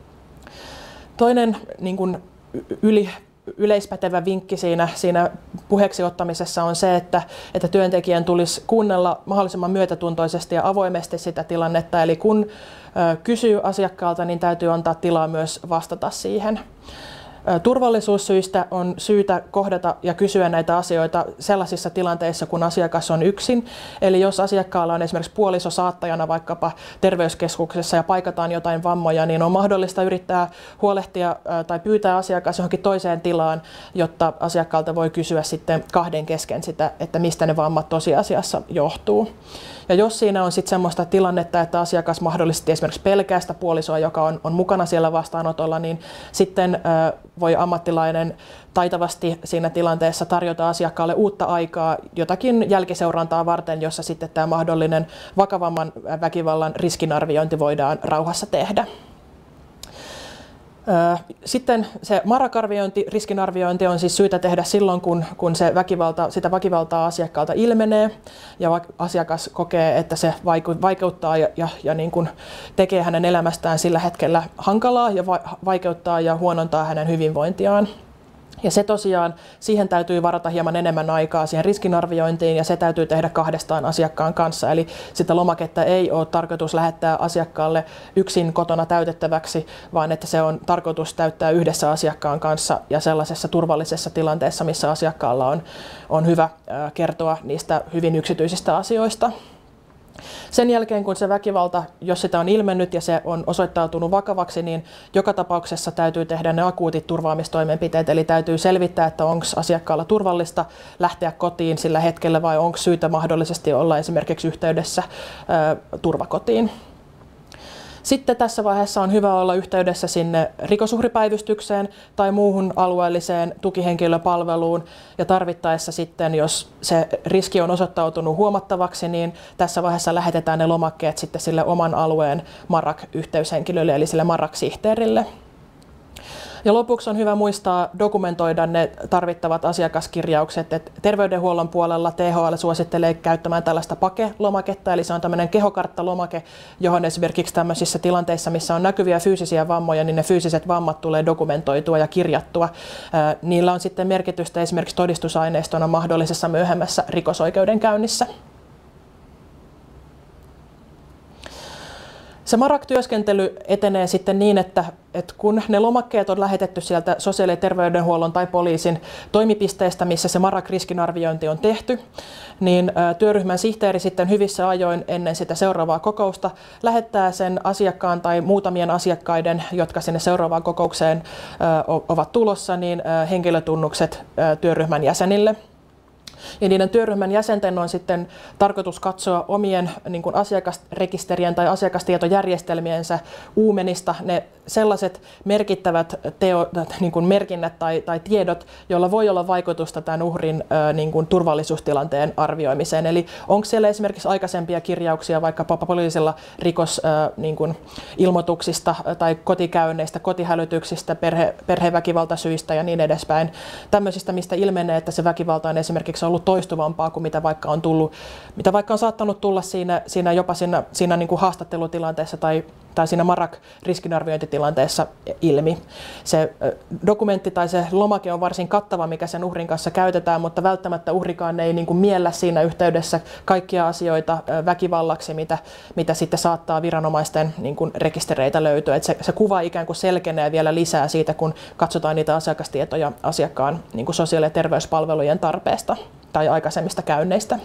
Toinen niin kuin yli yleispätevä vinkki siinä, siinä puheeksi ottamisessa on se, että, että työntekijän tulisi kuunnella mahdollisimman myötätuntoisesti ja avoimesti sitä tilannetta. Eli kun ö, kysyy asiakkaalta, niin täytyy antaa tilaa myös vastata siihen. Turvallisuussyistä on syytä kohdata ja kysyä näitä asioita sellaisissa tilanteissa, kun asiakas on yksin. Eli jos asiakkaalla on esimerkiksi puoliso saattajana vaikkapa terveyskeskuksessa ja paikataan jotain vammoja, niin on mahdollista yrittää huolehtia tai pyytää asiakas johonkin toiseen tilaan, jotta asiakkaalta voi kysyä sitten kahden kesken sitä, että mistä ne vammat tosiasiassa johtuu. Ja jos siinä on sitten semmoista tilannetta, että asiakas mahdollisesti esimerkiksi pelkää sitä puolisoa, joka on, on mukana siellä vastaanotolla, niin sitten voi ammattilainen taitavasti siinä tilanteessa tarjota asiakkaalle uutta aikaa, jotakin jälkiseurantaa varten, jossa sitten tämä mahdollinen vakavamman väkivallan riskinarviointi voidaan rauhassa tehdä. Sitten se MARAG-arviointi, riskinarviointi on siis syytä tehdä silloin, kun, kun se väkivalta, sitä väkivaltaa asiakkaalta ilmenee ja asiakas kokee, että se vaikeuttaa ja, ja, ja niin kuin tekee hänen elämästään sillä hetkellä hankalaa ja vaikeuttaa ja huonontaa hänen hyvinvointiaan. Ja se tosiaan, siihen täytyy varata hieman enemmän aikaa siihen riskinarviointiin ja se täytyy tehdä kahdestaan asiakkaan kanssa. Eli sitä lomaketta ei ole tarkoitus lähettää asiakkaalle yksin kotona täytettäväksi, vaan että se on tarkoitus täyttää yhdessä asiakkaan kanssa ja sellaisessa turvallisessa tilanteessa, missä asiakkaalla on, on hyvä kertoa niistä hyvin yksityisistä asioista. Sen jälkeen, kun se väkivalta, jos sitä on ilmennyt ja se on osoittautunut vakavaksi, niin joka tapauksessa täytyy tehdä ne akuutit turvaamistoimenpiteet. Eli täytyy selvittää, että onko asiakkaalla turvallista lähteä kotiin sillä hetkellä vai onko syytä mahdollisesti olla esimerkiksi yhteydessä ä, turvakotiin. Sitten tässä vaiheessa on hyvä olla yhteydessä sinne rikosuhripäivystykseen tai muuhun alueelliseen tukihenkilöpalveluun ja tarvittaessa sitten, jos se riski on osoittautunut huomattavaksi, niin tässä vaiheessa lähetetään ne lomakkeet sitten sille oman alueen MARAG-yhteyshenkilölle eli sille MARAG-sihteerille. Ja lopuksi on hyvä muistaa dokumentoida ne tarvittavat asiakaskirjaukset. Et terveydenhuollon puolella T H L suosittelee käyttämään tällaista PAKE-lomaketta, eli se on tämmöinen kehokarttalomake, johon esimerkiksi tämmöisissä tilanteissa, missä on näkyviä fyysisiä vammoja, niin ne fyysiset vammat tulee dokumentoitua ja kirjattua. Niillä on sitten merkitystä esimerkiksi todistusaineistona mahdollisessa myöhemmässä rikosoikeudenkäynnissä. Se MARAG-työskentely etenee sitten niin, että, että kun ne lomakkeet on lähetetty sieltä sosiaali- ja terveydenhuollon tai poliisin toimipisteestä, missä se MARAG-riskinarviointi on tehty, niin työryhmän sihteeri sitten hyvissä ajoin ennen sitä seuraavaa kokousta lähettää sen asiakkaan tai muutamien asiakkaiden, jotka sinne seuraavaan kokoukseen ovat tulossa, niin henkilötunnukset työryhmän jäsenille. Ja niiden työryhmän jäsenten on sitten tarkoitus katsoa omien niin kuin asiakasrekisterien tai asiakastietojärjestelmiensä uumenista ne sellaiset merkittävät teo, niin kuin merkinnät tai, tai tiedot, joilla voi olla vaikutusta tämän uhrin niin kuin turvallisuustilanteen arvioimiseen. Eli onko siellä esimerkiksi aikaisempia kirjauksia vaikkapa poliisilla rikosilmoituksista tai kotikäynneistä, kotihälytyksistä, perhe, perheväkivaltasyistä ja niin edespäin. Tämmöisistä, mistä ilmenee, että se väkivalta on esimerkiksi ollut toistuvampaa kuin mitä vaikka on tullut, mitä vaikka on saattanut tulla siinä, siinä jopa siinä, siinä niin kuin haastattelutilanteessa tai, tai siinä MARAG-riskinarviointitilanteessa ilmi. Se dokumentti tai se lomake on varsin kattava, mikä sen uhrin kanssa käytetään, mutta välttämättä uhrikaan ei niin kuin miellä siinä yhteydessä kaikkia asioita väkivallaksi, mitä, mitä sitten saattaa viranomaisten niin kuin rekistereitä löytyä. Että se, se kuva ikään kuin selkenee vielä lisää siitä, kun katsotaan niitä asiakastietoja asiakkaan niin kuin sosiaali- ja terveyspalvelujen tarpeesta tai aikaisemmista käynneistä.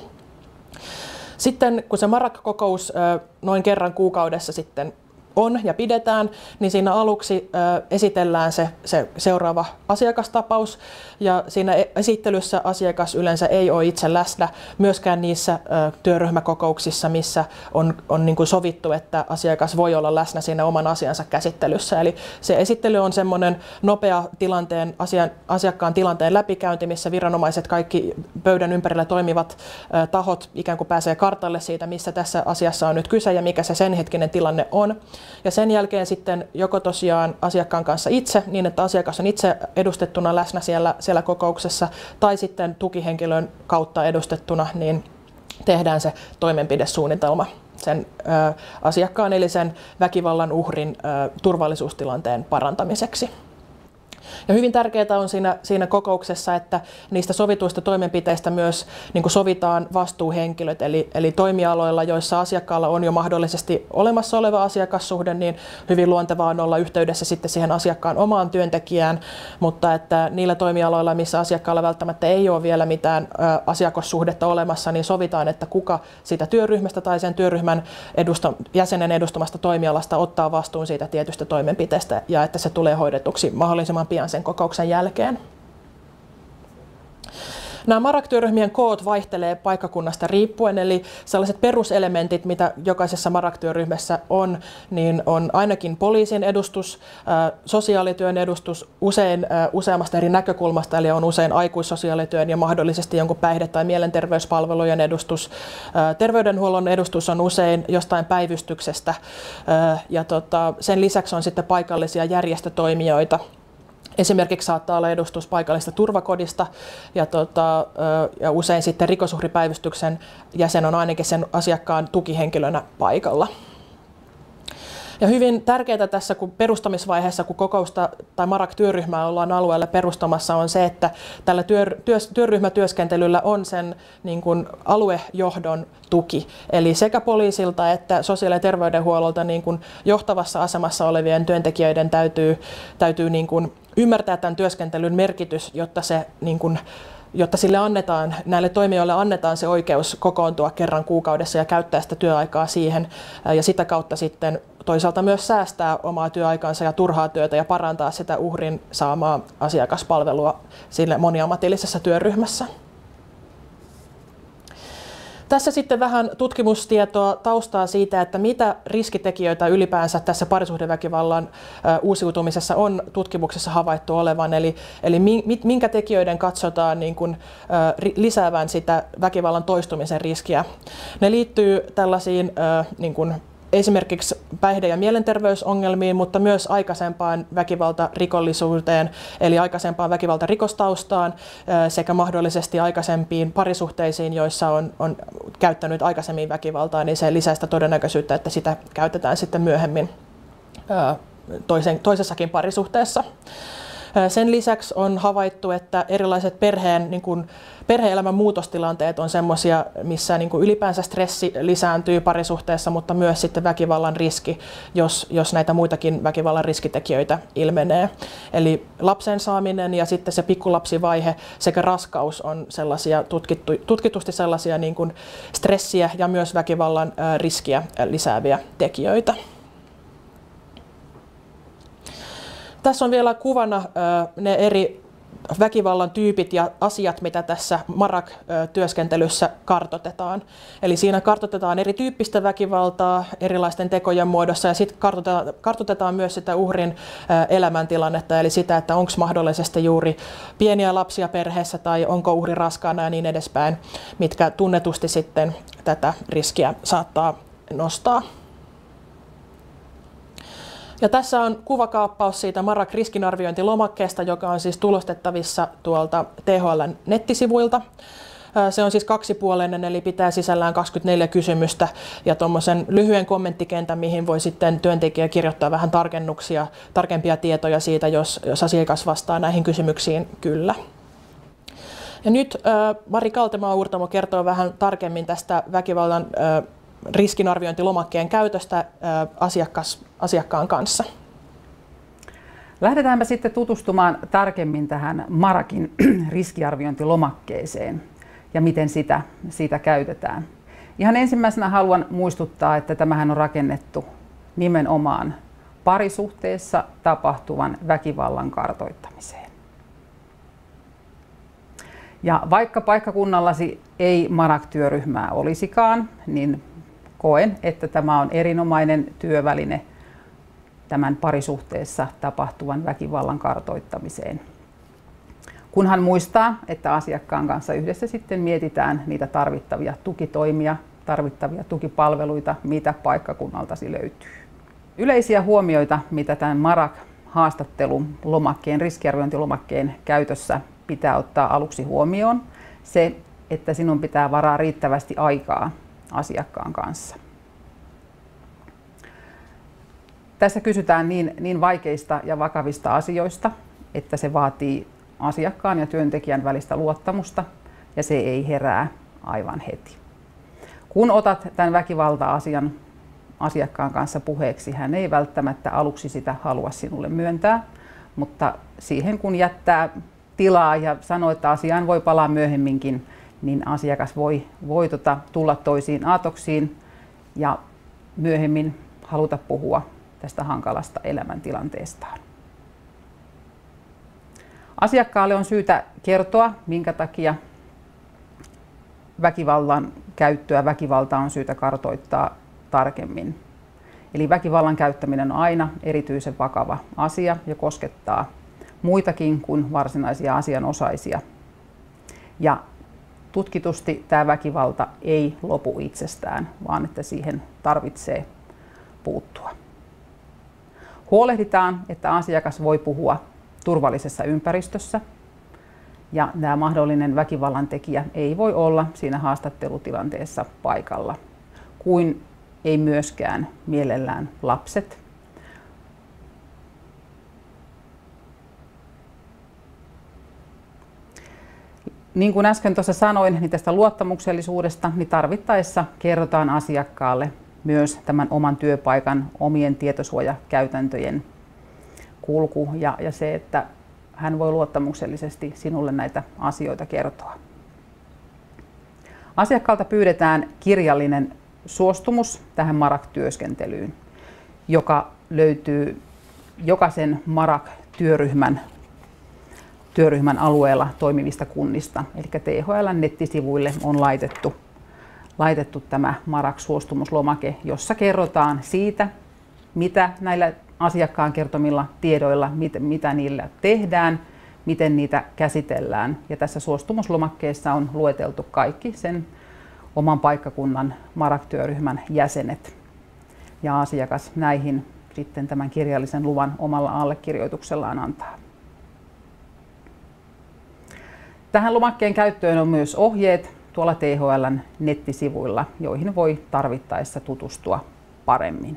Sitten kun se MARAG-kokous noin kerran kuukaudessa sitten on ja pidetään, niin siinä aluksi ö, esitellään se, se seuraava asiakastapaus ja siinä esittelyssä asiakas yleensä ei ole itse läsnä myöskään niissä ö, työryhmäkokouksissa, missä on, on niin kuin sovittu, että asiakas voi olla läsnä siinä oman asiansa käsittelyssä. Eli se esittely on semmoinen nopea tilanteen, asian, asiakkaan tilanteen läpikäynti, missä viranomaiset, kaikki pöydän ympärillä toimivat ö, tahot ikään kuin pääsee kartalle siitä, missä tässä asiassa on nyt kyse ja mikä se sen hetkinen tilanne on. Ja sen jälkeen sitten joko tosiaan asiakkaan kanssa itse, niin että asiakas on itse edustettuna läsnä siellä, siellä kokouksessa, tai sitten tukihenkilön kautta edustettuna, niin tehdään se toimenpidesuunnitelma sen ö, asiakkaan eli sen väkivallan uhrin ö, turvallisuustilanteen parantamiseksi. Ja hyvin tärkeää on siinä, siinä kokouksessa, että niistä sovituista toimenpiteistä myös niin kuin sovitaan vastuuhenkilöt, eli, eli toimialoilla, joissa asiakkaalla on jo mahdollisesti olemassa oleva asiakassuhde, niin hyvin luontevaa on olla yhteydessä sitten siihen asiakkaan omaan työntekijään, mutta että niillä toimialoilla, missä asiakkaalla välttämättä ei ole vielä mitään ä, asiakassuhdetta olemassa, niin sovitaan, että kuka siitä työryhmästä tai sen työryhmän edusta, jäsenen edustamasta toimialasta ottaa vastuun siitä tietystä toimenpiteestä ja että se tulee hoidetuksi mahdollisimman pian sen kokouksen jälkeen. Nämä MARAK-työryhmien koot vaihtelee paikkakunnasta riippuen, eli sellaiset peruselementit, mitä jokaisessa MARAK-työryhmässä on, niin on ainakin poliisin edustus, sosiaalityön edustus, usein useammasta eri näkökulmasta, eli on usein aikuissosiaalityön ja mahdollisesti jonkun päihde- tai mielenterveyspalvelujen edustus. Terveydenhuollon edustus on usein jostain päivystyksestä, ja tota, sen lisäksi on sitten paikallisia järjestötoimijoita. Esimerkiksi saattaa olla edustus paikallista turvakodista ja, tota, ja usein sitten rikosuhripäivystyksen jäsen on ainakin sen asiakkaan tukihenkilönä paikalla. Ja hyvin tärkeää tässä kun perustamisvaiheessa, kun kokousta tai MARAK-työryhmää ollaan alueelle perustamassa, on se, että tällä työ, työ, työryhmätyöskentelyllä on sen niin kuin aluejohdon tuki. Eli sekä poliisilta että sosiaali- ja terveydenhuollolta niin kuin johtavassa asemassa olevien työntekijöiden täytyy, täytyy niin kuin ymmärtää tämän työskentelyn merkitys, jotta se niin kuin jotta sille annetaan, näille toimijoille annetaan se oikeus kokoontua kerran kuukaudessa ja käyttää sitä työaikaa siihen ja sitä kautta sitten toisaalta myös säästää omaa työaikaansa ja turhaa työtä ja parantaa sitä uhrin saamaa asiakaspalvelua sille moniammatillisessa työryhmässä. Tässä sitten vähän tutkimustietoa taustaa siitä, että mitä riskitekijöitä ylipäänsä tässä parisuhdeväkivallan uusiutumisessa on tutkimuksessa havaittu olevan. Eli, eli minkä tekijöiden katsotaan niin kuin, lisäävän sitä väkivallan toistumisen riskiä. Ne liittyy tällaisiin niin kuin, esimerkiksi päihde- ja mielenterveysongelmiin, mutta myös aikaisempaan väkivaltarikollisuuteen, eli aikaisempaan väkivaltarikostaustaan sekä mahdollisesti aikaisempiin parisuhteisiin, joissa on, on käyttänyt aikaisemmin väkivaltaa, niin se lisää sitä todennäköisyyttä, että sitä käytetään sitten myöhemmin toisen, toisessakin parisuhteessa. Sen lisäksi on havaittu, että erilaiset perheen, niin kuin, perhe-elämän muutostilanteet on semmoisia, missä niin kuin ylipäänsä stressi lisääntyy parisuhteessa, mutta myös sitten väkivallan riski, jos, jos näitä muitakin väkivallan riskitekijöitä ilmenee. Eli lapsen saaminen ja sitten se pikkulapsivaihe sekä raskaus on sellaisia tutkittu, tutkitusti sellaisia niin kuin stressiä ja myös väkivallan riskiä lisääviä tekijöitä. Tässä on vielä kuvana ne eri väkivallan tyypit ja asiat, mitä tässä MARAK-työskentelyssä kartoitetaan. Eli siinä kartoitetaan erityyppistä väkivaltaa erilaisten tekojen muodossa ja sitten kartoitetaan, kartoitetaan myös sitä uhrin elämäntilannetta, eli sitä, että onko mahdollisesti juuri pieniä lapsia perheessä tai onko uhri raskaana ja niin edespäin, mitkä tunnetusti sitten tätä riskiä saattaa nostaa. Ja tässä on kuvakaappaus siitä MARAK-riskinarviointilomakkeesta, joka on siis tulostettavissa tuolta T H L:n nettisivuilta. Se on siis kaksipuolinen, eli pitää sisällään kaksikymmentäneljä kysymystä ja tuommoisen lyhyen kommenttikentän, mihin voi sitten työntekijä kirjoittaa vähän tarkennuksia, tarkempia tietoja siitä, jos, jos asiakas vastaa näihin kysymyksiin kyllä. Ja nyt äh, Mari Kaltemaa-Uurtamo kertoo vähän tarkemmin tästä väkivallan äh, riskinarviointilomakkeen käytöstä äh, asiakas, asiakkaan kanssa. Lähdetäänpä sitten tutustumaan tarkemmin tähän MARAKin riskiarviointilomakkeeseen ja miten sitä, sitä käytetään. Ihan ensimmäisenä haluan muistuttaa, että tämähän on rakennettu nimenomaan parisuhteessa tapahtuvan väkivallan kartoittamiseen. Ja vaikka paikkakunnallasi ei MARAK-työryhmää olisikaan, niin koen, että tämä on erinomainen työväline tämän parisuhteessa tapahtuvan väkivallan kartoittamiseen. Kunhan muistaa, että asiakkaan kanssa yhdessä sitten mietitään niitä tarvittavia tukitoimia, tarvittavia tukipalveluita, mitä paikkakunnaltasi löytyy. Yleisiä huomioita, mitä tämän MARAK-haastattelulomakkeen, riskiarviointilomakkeen käytössä pitää ottaa aluksi huomioon, se, että sinun pitää varaa riittävästi aikaa asiakkaan kanssa. Tässä kysytään niin, niin vaikeista ja vakavista asioista, että se vaatii asiakkaan ja työntekijän välistä luottamusta ja se ei herää aivan heti. Kun otat tämän väkivalta-asian asiakkaan kanssa puheeksi, hän ei välttämättä aluksi sitä halua sinulle myöntää, mutta siihen kun jättää tilaa ja sanoo, että asiaan voi palaa myöhemminkin, niin asiakas voi, voi tota, tulla toisiin aatoksiin ja myöhemmin haluta puhua tästä hankalasta elämäntilanteestaan. Asiakkaalle on syytä kertoa, minkä takia väkivallan käyttöä, väkivaltaa on syytä kartoittaa tarkemmin. Eli väkivallan käyttäminen on aina erityisen vakava asia ja koskettaa muitakin kuin varsinaisia asianosaisia. Ja tutkitusti tämä väkivalta ei lopu itsestään, vaan että siihen tarvitsee puuttua. Huolehditaan, että asiakas voi puhua turvallisessa ympäristössä ja tämä mahdollinen väkivallan tekijä ei voi olla siinä haastattelutilanteessa paikalla, kuin ei myöskään mielellään lapset. Niin kuin äsken tuossa sanoin, niin tästä luottamuksellisuudesta, niin tarvittaessa kerrotaan asiakkaalle myös tämän oman työpaikan omien tietosuojakäytäntöjen kulku ja, ja se, että hän voi luottamuksellisesti sinulle näitä asioita kertoa. Asiakkaalta pyydetään kirjallinen suostumus tähän MARAK-työskentelyyn, joka löytyy jokaisen MARAK-työryhmän työryhmän alueella toimivista kunnista. Eli T H L:n nettisivuille on laitettu, laitettu tämä MARAK-suostumuslomake, jossa kerrotaan siitä, mitä näillä asiakkaan kertomilla tiedoilla, mit, mitä niillä tehdään, miten niitä käsitellään. Ja tässä suostumuslomakkeessa on lueteltu kaikki sen oman paikkakunnan MARAK-työryhmän jäsenet. Ja asiakas näihin sitten tämän kirjallisen luvan omalla allekirjoituksellaan antaa. Tähän lomakkeen käyttöön on myös ohjeet tuolla T H L:n nettisivuilla, joihin voi tarvittaessa tutustua paremmin.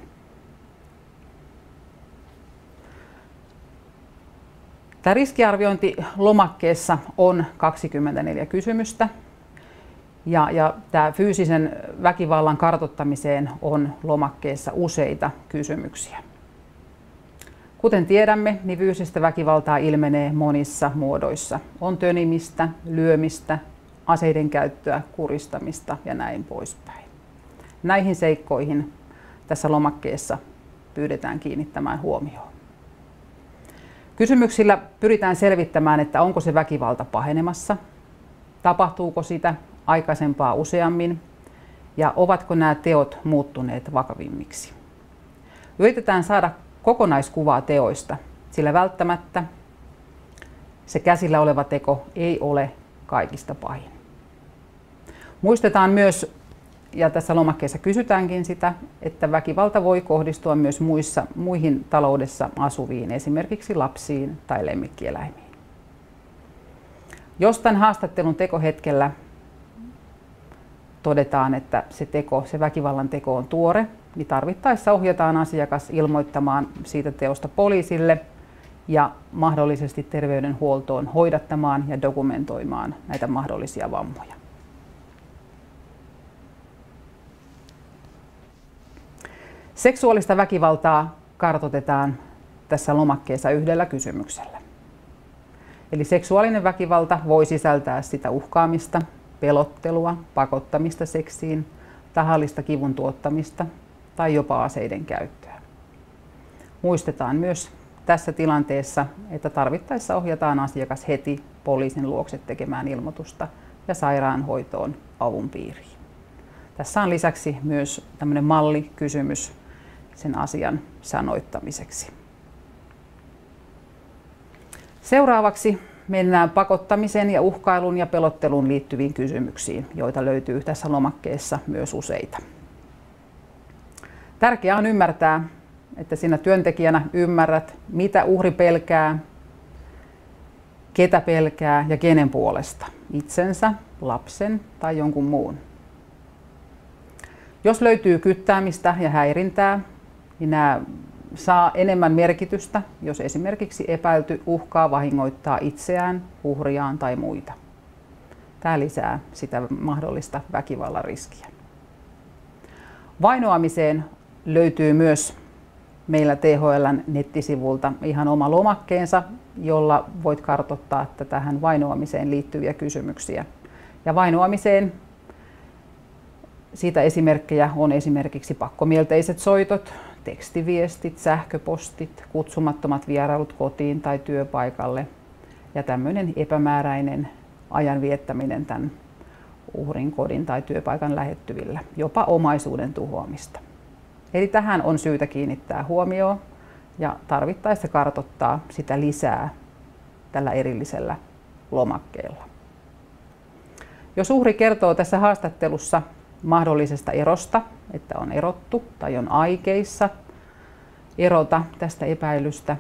Tämä riskiarviointilomakkeessa on kaksikymmentäneljä kysymystä ja, ja tämä fyysisen väkivallan kartoittamiseen on lomakkeessa useita kysymyksiä. Kuten tiedämme, niin fyysistä väkivaltaa ilmenee monissa muodoissa. On tönimistä, lyömistä, aseiden käyttöä, kuristamista ja näin poispäin. Näihin seikkoihin tässä lomakkeessa pyydetään kiinnittämään huomioon. Kysymyksillä pyritään selvittämään, että onko se väkivalta pahenemassa, tapahtuuko sitä aikaisempaa useammin ja ovatko nämä teot muuttuneet vakavimmiksi. Yritetään saada kokonaiskuvaa teoista, sillä välttämättä se käsillä oleva teko ei ole kaikista pahin. Muistetaan myös, ja tässä lomakkeessa kysytäänkin sitä, että väkivalta voi kohdistua myös muissa, muihin taloudessa asuviin, esimerkiksi lapsiin tai lemmikkieläimiin. Jos tämän haastattelun tekohetkellä todetaan, että se, teko, se väkivallan teko on tuore, niin tarvittaessa ohjataan asiakas ilmoittamaan siitä teosta poliisille ja mahdollisesti terveydenhuoltoon hoidattamaan ja dokumentoimaan näitä mahdollisia vammoja. Seksuaalista väkivaltaa kartoitetaan tässä lomakkeessa yhdellä kysymyksellä. Eli seksuaalinen väkivalta voi sisältää sitä uhkaamista, pelottelua, pakottamista seksiin, tahallista kivun tuottamista tai jopa aseiden käyttöä. Muistetaan myös tässä tilanteessa, että tarvittaessa ohjataan asiakas heti poliisin luokse tekemään ilmoitusta ja sairaanhoitoon avun piiriin. Tässä on lisäksi myös tämmöinen mallikysymys sen asian sanoittamiseksi. Seuraavaksi mennään pakottamisen ja uhkailun ja pelotteluun liittyviin kysymyksiin, joita löytyy tässä lomakkeessa myös useita. Tärkeää on ymmärtää, että sinä työntekijänä ymmärrät, mitä uhri pelkää, ketä pelkää ja kenen puolesta, itsensä, lapsen tai jonkun muun. Jos löytyy kyttäämistä ja häirintää, niin nämä saa enemmän merkitystä, jos esimerkiksi epäilty uhkaa vahingoittaa itseään, uhriaan tai muita. Tämä lisää sitä mahdollista väkivallan riskiä. Vainoamiseen löytyy myös meillä T H L:n nettisivulta ihan oma lomakkeensa, jolla voit kartoittaa että tähän vainoamiseen liittyviä kysymyksiä. Ja vainoamiseen siitä esimerkkejä on esimerkiksi pakkomielteiset soitot, tekstiviestit, sähköpostit, kutsumattomat vierailut kotiin tai työpaikalle ja tämmöinen epämääräinen ajan viettäminen tämän uhrin kodin tai työpaikan lähettyvillä, jopa omaisuuden tuhoamista. Eli tähän on syytä kiinnittää huomioon ja tarvittaessa kartoittaa sitä lisää tällä erillisellä lomakkeella. Jos uhri kertoo tässä haastattelussa mahdollisesta erosta, että on erottu tai on aikeissa erota tästä epäilystä,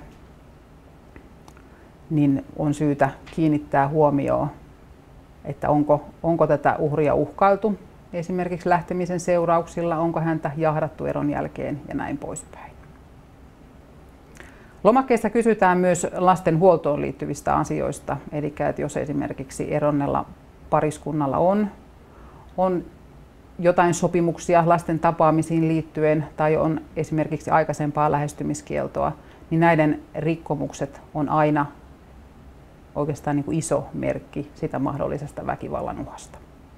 niin on syytä kiinnittää huomioon, että onko, onko tätä uhria uhkailtu esimerkiksi lähtemisen seurauksilla, onko häntä jahdattu eron jälkeen ja näin poispäin. Lomakkeessa kysytään myös lasten huoltoon liittyvistä asioista, eli että jos esimerkiksi eronnella pariskunnalla on, on jotain sopimuksia lasten tapaamisiin liittyen tai on esimerkiksi aikaisempaa lähestymiskieltoa, niin näiden rikkomukset on aina oikeastaan niin kuin iso merkki sitä mahdollisesta väkivallan uhasta.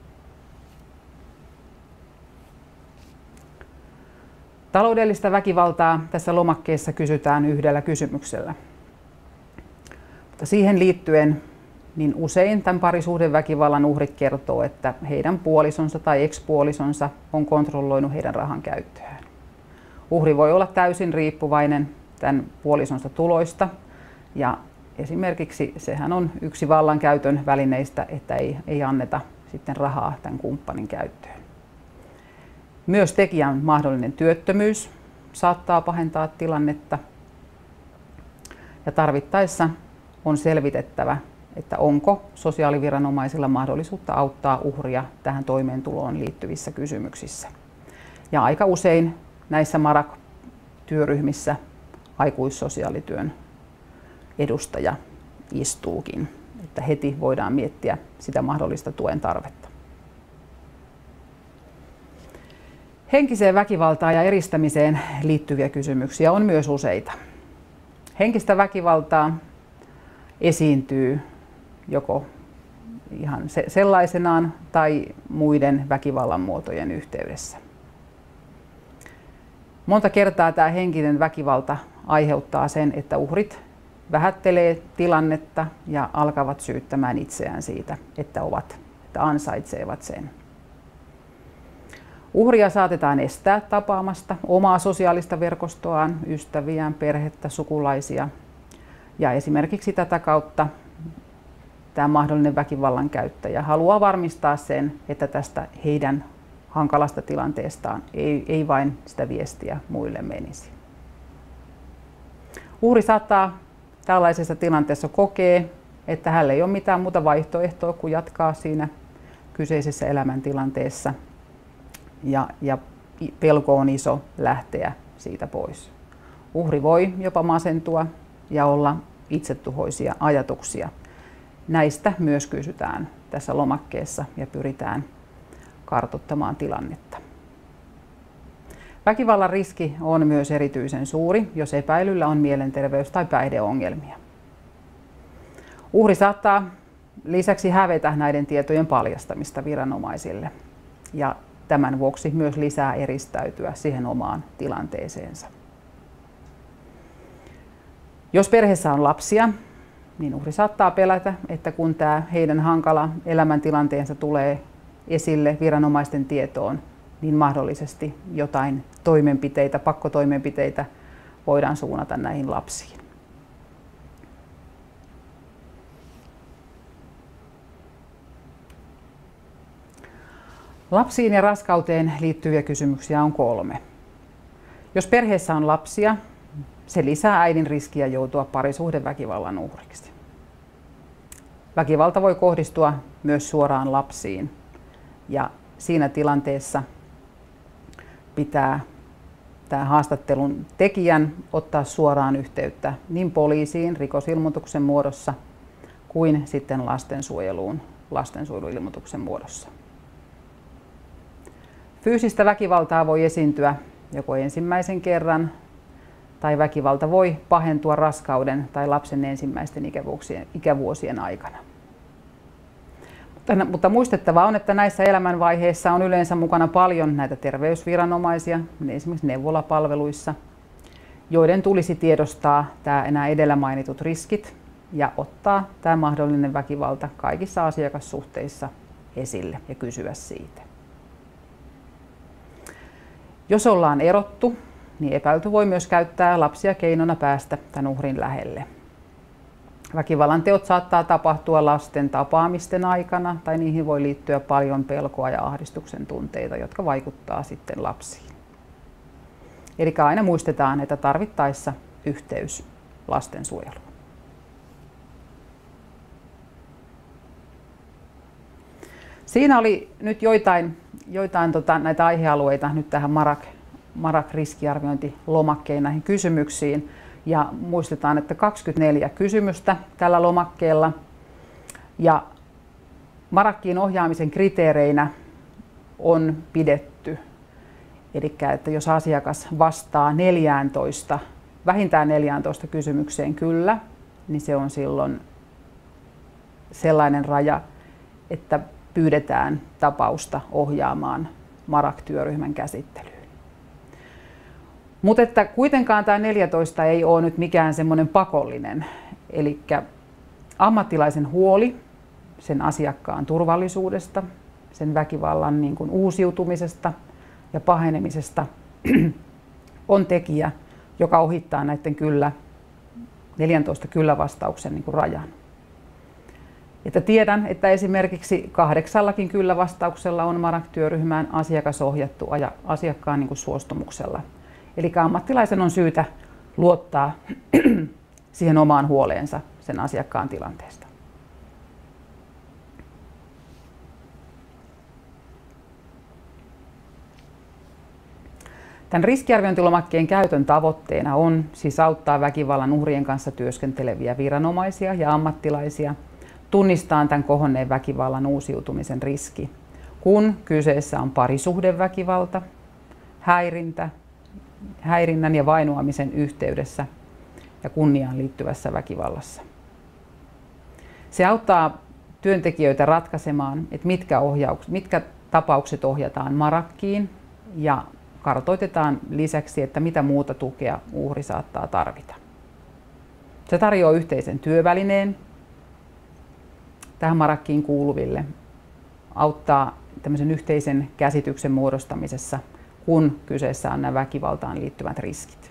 Taloudellista väkivaltaa tässä lomakkeessa kysytään yhdellä kysymyksellä. Mutta siihen liittyen niin usein tämän parisuhdeväkivallan uhrit kertoo, että heidän puolisonsa tai ex-puolisonsa on kontrolloinut heidän rahan käyttöään. Uhri voi olla täysin riippuvainen tämän puolisonsa tuloista ja esimerkiksi sehän on yksi vallankäytön välineistä, että ei, ei anneta sitten rahaa tämän kumppanin käyttöön. Myös tekijän mahdollinen työttömyys saattaa pahentaa tilannetta ja tarvittaessa on selvitettävä, että onko sosiaaliviranomaisilla mahdollisuutta auttaa uhria tähän toimeentuloon liittyvissä kysymyksissä. Ja aika usein näissä MARAK-työryhmissä aikuissosiaalityön edustaja istuukin, että heti voidaan miettiä sitä mahdollista tuen tarvetta. Henkiseen väkivaltaan ja eristämiseen liittyviä kysymyksiä on myös useita. Henkistä väkivaltaa esiintyy joko ihan sellaisenaan tai muiden väkivallan muotojen yhteydessä. Monta kertaa tämä henkinen väkivalta aiheuttaa sen, että uhrit vähättelee tilannetta ja alkavat syyttämään itseään siitä, että ovat, että ansaitsevat sen. Uhria saatetaan estää tapaamasta omaa sosiaalista verkostoaan, ystäviään, perhettä, sukulaisia. Ja esimerkiksi tätä kautta tämä mahdollinen väkivallan käyttäjä haluaa varmistaa sen, että tästä heidän hankalasta tilanteestaan ei, ei vain sitä viestiä muille menisi. Uhri saattaa tällaisessa tilanteessa kokea, että hänellä ei ole mitään muuta vaihtoehtoa kuin jatkaa siinä kyseisessä elämäntilanteessa. Ja, ja pelko on iso lähteä siitä pois. Uhri voi jopa masentua ja olla itsetuhoisia ajatuksia. Näistä myös kysytään tässä lomakkeessa ja pyritään kartoittamaan tilannetta. Väkivallan riski on myös erityisen suuri, jos epäilyllä on mielenterveys- tai päihdeongelmia. Uhri saattaa lisäksi hävetä näiden tietojen paljastamista viranomaisille ja tämän vuoksi myös lisää eristäytyä siihen omaan tilanteeseensa. Jos perheessä on lapsia, niin uhri saattaa pelätä, että kun tämä heidän hankala elämäntilanteensa tulee esille viranomaisten tietoon, niin mahdollisesti jotain toimenpiteitä, pakkotoimenpiteitä voidaan suunnata näihin lapsiin. Lapsiin ja raskauteen liittyviä kysymyksiä on kolme. Jos perheessä on lapsia, se lisää äidin riskiä joutua parisuhdeväkivallan uhriksi. Väkivalta voi kohdistua myös suoraan lapsiin ja siinä tilanteessa pitää tämä haastattelun tekijän ottaa suoraan yhteyttä niin poliisiin rikosilmoituksen muodossa kuin sitten lastensuojeluun lastensuojeluilmoituksen muodossa. Fyysistä väkivaltaa voi esiintyä joko ensimmäisen kerran tai väkivalta voi pahentua raskauden tai lapsen ensimmäisten ikävuosien, ikävuosien aikana. Mutta, mutta muistettavaa on, että näissä elämänvaiheissa on yleensä mukana paljon näitä terveysviranomaisia, esimerkiksi neuvolapalveluissa, joiden tulisi tiedostaa tämä, nämä edellä mainitut riskit ja ottaa tämä mahdollinen väkivalta kaikissa asiakassuhteissa esille ja kysyä siitä. Jos ollaan erottu, niin epäilty voi myös käyttää lapsia keinona päästä tämän uhrin lähelle. Väkivallan teot saattaa tapahtua lasten tapaamisten aikana tai niihin voi liittyä paljon pelkoa ja ahdistuksen tunteita, jotka vaikuttaa sitten lapsiin. Eli aina muistetaan, että tarvittaessa yhteys lastensuojeluun. Siinä oli nyt joitain, joitain tota, näitä aihealueita nyt tähän MARAK, MARAK-riskiarviointilomakkeen näihin kysymyksiin. Ja muistetaan, että kaksikymmentäneljä kysymystä tällä lomakkeella. Ja MARAKkiin ohjaamisen kriteereinä on pidetty. Eli että jos asiakas vastaa neljätoista, vähintään neljätoista kysymykseen kyllä, niin se on silloin sellainen raja, että pyydetään tapausta ohjaamaan MARAK-työryhmän käsittelyyn. Mutta että kuitenkaan tämä neljätoista ei ole nyt mikään semmoinen pakollinen. Eli ammattilaisen huoli sen asiakkaan turvallisuudesta, sen väkivallan niin kuin uusiutumisesta ja pahenemisesta on tekijä, joka ohittaa näiden kyllä, neljäntoista kyllä-vastauksen niin kuin rajan. Että tiedän, että esimerkiksi kahdeksallakin kyllä-vastauksella on MARAK-työryhmään asiakas ohjattu asiakkaan niin kuin suostumuksella. Eli ammattilaisen on syytä luottaa siihen omaan huoleensa sen asiakkaan tilanteesta. Tämän riskiarviointilomakkeen käytön tavoitteena on siis auttaa väkivallan uhrien kanssa työskenteleviä viranomaisia ja ammattilaisia tunnistamaan tämän kohonneen väkivallan uusiutumisen riski, kun kyseessä on parisuhdeväkivalta, häirintä, häirinnän ja vainoamisen yhteydessä ja kunniaan liittyvässä väkivallassa. Se auttaa työntekijöitä ratkaisemaan, että mitkä, ohjaukset, mitkä tapaukset ohjataan MARAKkiin ja kartoitetaan lisäksi, että mitä muuta tukea uhri saattaa tarvita. Se tarjoaa yhteisen työvälineen tähän MARAKkiin kuuluville, auttaa tämmöisen yhteisen käsityksen muodostamisessa, kun kyseessä on nämä väkivaltaan liittyvät riskit.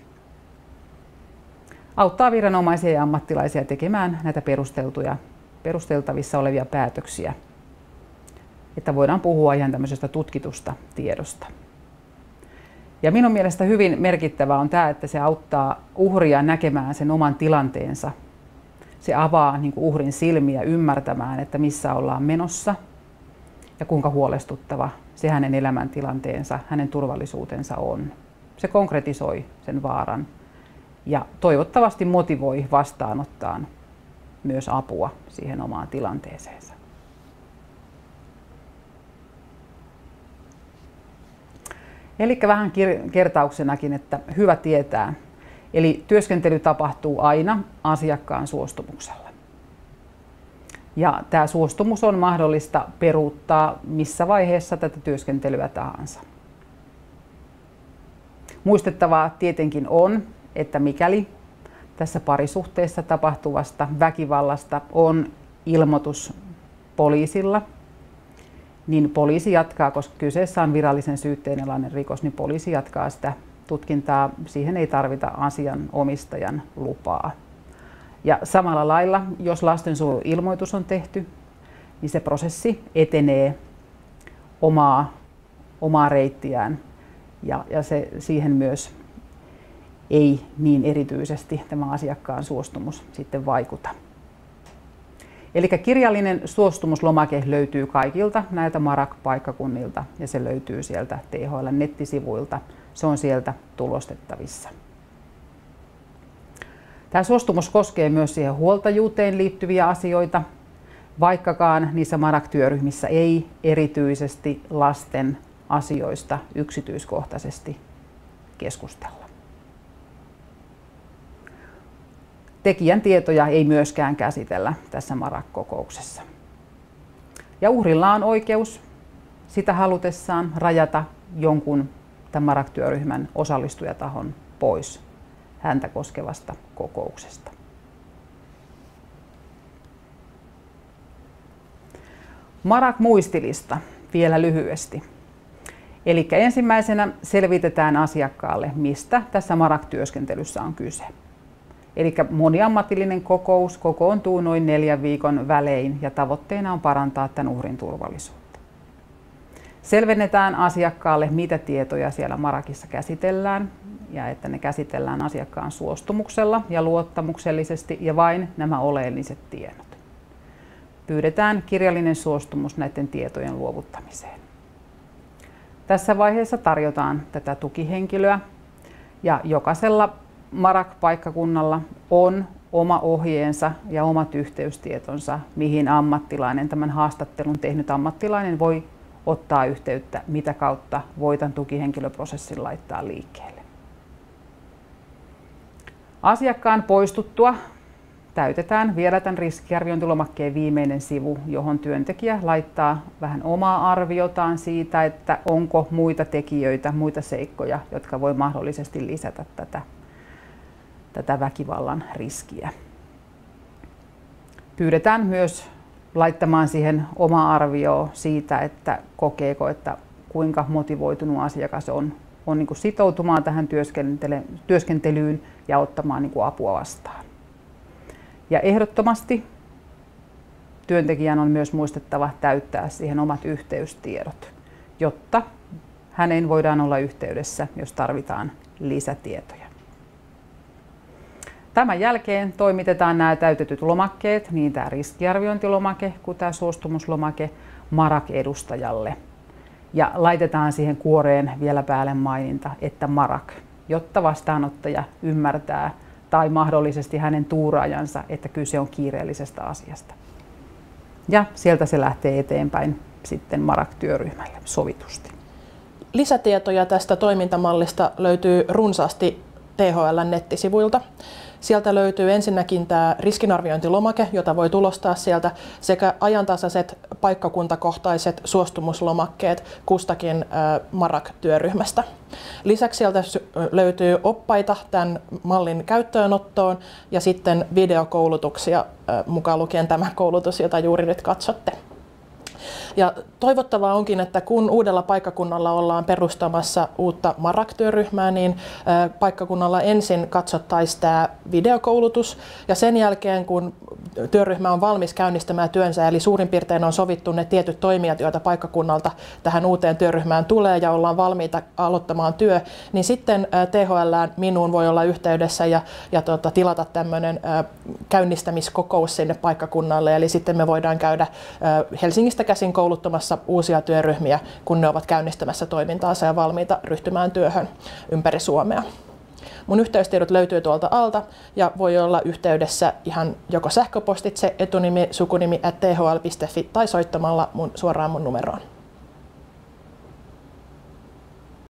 Auttaa viranomaisia ja ammattilaisia tekemään näitä perusteltuja, perusteltavissa olevia päätöksiä, että voidaan puhua ihan tämmöisestä tutkitusta tiedosta. Ja minun mielestä hyvin merkittävää on tämä, että se auttaa uhria näkemään sen oman tilanteensa. Se avaa niin kuin uhrin silmiä ymmärtämään, että missä ollaan menossa ja kuinka huolestuttava se hänen elämäntilanteensa, hänen turvallisuutensa on. Se konkretisoi sen vaaran ja toivottavasti motivoi vastaanottaa myös apua siihen omaan tilanteeseensa. Eli vähän kertauksenakin, että hyvä tietää. Eli työskentely tapahtuu aina asiakkaan suostumuksella. Ja tämä suostumus on mahdollista peruuttaa missä vaiheessa tätä työskentelyä tahansa. Muistettavaa tietenkin on, että mikäli tässä parisuhteessa tapahtuvasta väkivallasta on ilmoitus poliisilla, niin poliisi jatkaa, koska kyseessä on virallisen syytteen alainen rikos, niin poliisi jatkaa sitä tutkintaa. Siihen ei tarvita asianomistajan lupaa. Ja samalla lailla, jos lastensuojeluilmoitus on tehty, niin se prosessi etenee omaa, omaa reittiään ja, ja se, siihen myös ei niin erityisesti tämä asiakkaan suostumus sitten vaikuta. Eli kirjallinen suostumuslomake löytyy kaikilta näiltä MARAK-paikkakunnilta ja se löytyy sieltä T H L:n nettisivuilta. Se on sieltä tulostettavissa. Tämä suostumus koskee myös siihen huoltajuuteen liittyviä asioita, vaikkakaan niissä MARAK-työryhmissä ei erityisesti lasten asioista yksityiskohtaisesti keskustella. Tekijän tietoja ei myöskään käsitellä tässä MARAK-kokouksessa. Ja uhrilla on oikeus sitä halutessaan rajata jonkun tämän MARAK-työryhmän osallistujatahon pois häntä koskevasta kokouksesta. MARAK-muistilista vielä lyhyesti. Eli ensimmäisenä selvitetään asiakkaalle, mistä tässä MARAK-työskentelyssä on kyse. Eli moniammatillinen kokous kokoontuu noin neljän viikon välein ja tavoitteena on parantaa tämän uhrin turvallisuutta. Selvennetään asiakkaalle, mitä tietoja siellä MARAKissa käsitellään ja että ne käsitellään asiakkaan suostumuksella ja luottamuksellisesti ja vain nämä oleelliset tiedot. Pyydetään kirjallinen suostumus näiden tietojen luovuttamiseen. Tässä vaiheessa tarjotaan tätä tukihenkilöä ja jokaisella MARAK-paikkakunnalla on oma ohjeensa ja omat yhteystietonsa, mihin ammattilainen, tämän haastattelun tehnyt ammattilainen voi ottaa yhteyttä, mitä kautta voi tämän tukihenkilöprosessin laittaa liikkeelle. Asiakkaan poistuttua täytetään vielä tämän riskiarviointilomakkeen viimeinen sivu, johon työntekijä laittaa vähän omaa arviotaan siitä, että onko muita tekijöitä, muita seikkoja, jotka voi mahdollisesti lisätä tätä, tätä väkivallan riskiä. Pyydetään myös laittamaan siihen oma arvio siitä, että kokeeko, että kuinka motivoitunut asiakas on, on niin kuin sitoutumaan tähän työskentelyyn ja ottamaan niin kuin apua vastaan. Ja ehdottomasti työntekijän on myös muistettava täyttää siihen omat yhteystiedot, jotta häneen voidaan olla yhteydessä, jos tarvitaan lisätietoja. Tämän jälkeen toimitetaan nämä täytetyt lomakkeet, niin tämä riskiarviointilomake kuin tämä suostumuslomake, MARAK-edustajalle. Ja laitetaan siihen kuoreen vielä päälle maininta, että MARAK, jotta vastaanottaja ymmärtää tai mahdollisesti hänen tuuraajansa, että kyse on kiireellisestä asiasta. Ja sieltä se lähtee eteenpäin sitten MARAK-työryhmälle sovitusti. Lisätietoja tästä toimintamallista löytyy runsaasti T H L:n nettisivuilta. Sieltä löytyy ensinnäkin tämä riskinarviointilomake, jota voi tulostaa sieltä, sekä ajantasaiset paikkakuntakohtaiset suostumuslomakkeet kustakin MARAK-työryhmästä. Lisäksi sieltä löytyy oppaita tämän mallin käyttöönottoon ja sitten videokoulutuksia, mukaan lukien tämä koulutus, jota juuri nyt katsotte. Ja toivottavaa onkin, että kun uudella paikkakunnalla ollaan perustamassa uutta MARAK-työryhmää, niin paikkakunnalla ensin katsottaisiin tämä videokoulutus ja sen jälkeen, kun työryhmä on valmis käynnistämään työnsä, eli suurin piirtein on sovittu ne tietyt toimijat, joita paikkakunnalta tähän uuteen työryhmään tulee ja ollaan valmiita aloittamaan työ, niin sitten T H L:ään minuun voi olla yhteydessä ja, ja tuota, tilata tämmöinen käynnistämiskokous sinne paikkakunnalle, eli sitten me voidaan käydä Helsingistä käsin kouluttamassa uusia työryhmiä, kun ne ovat käynnistämässä toimintaansa ja valmiita ryhtymään työhön ympäri Suomea. Mun yhteystiedot löytyy tuolta alta ja voi olla yhteydessä ihan joko sähköpostitse etunimi, sukunimi at t h l piste f i tai soittamalla mun, suoraan mun numeroon.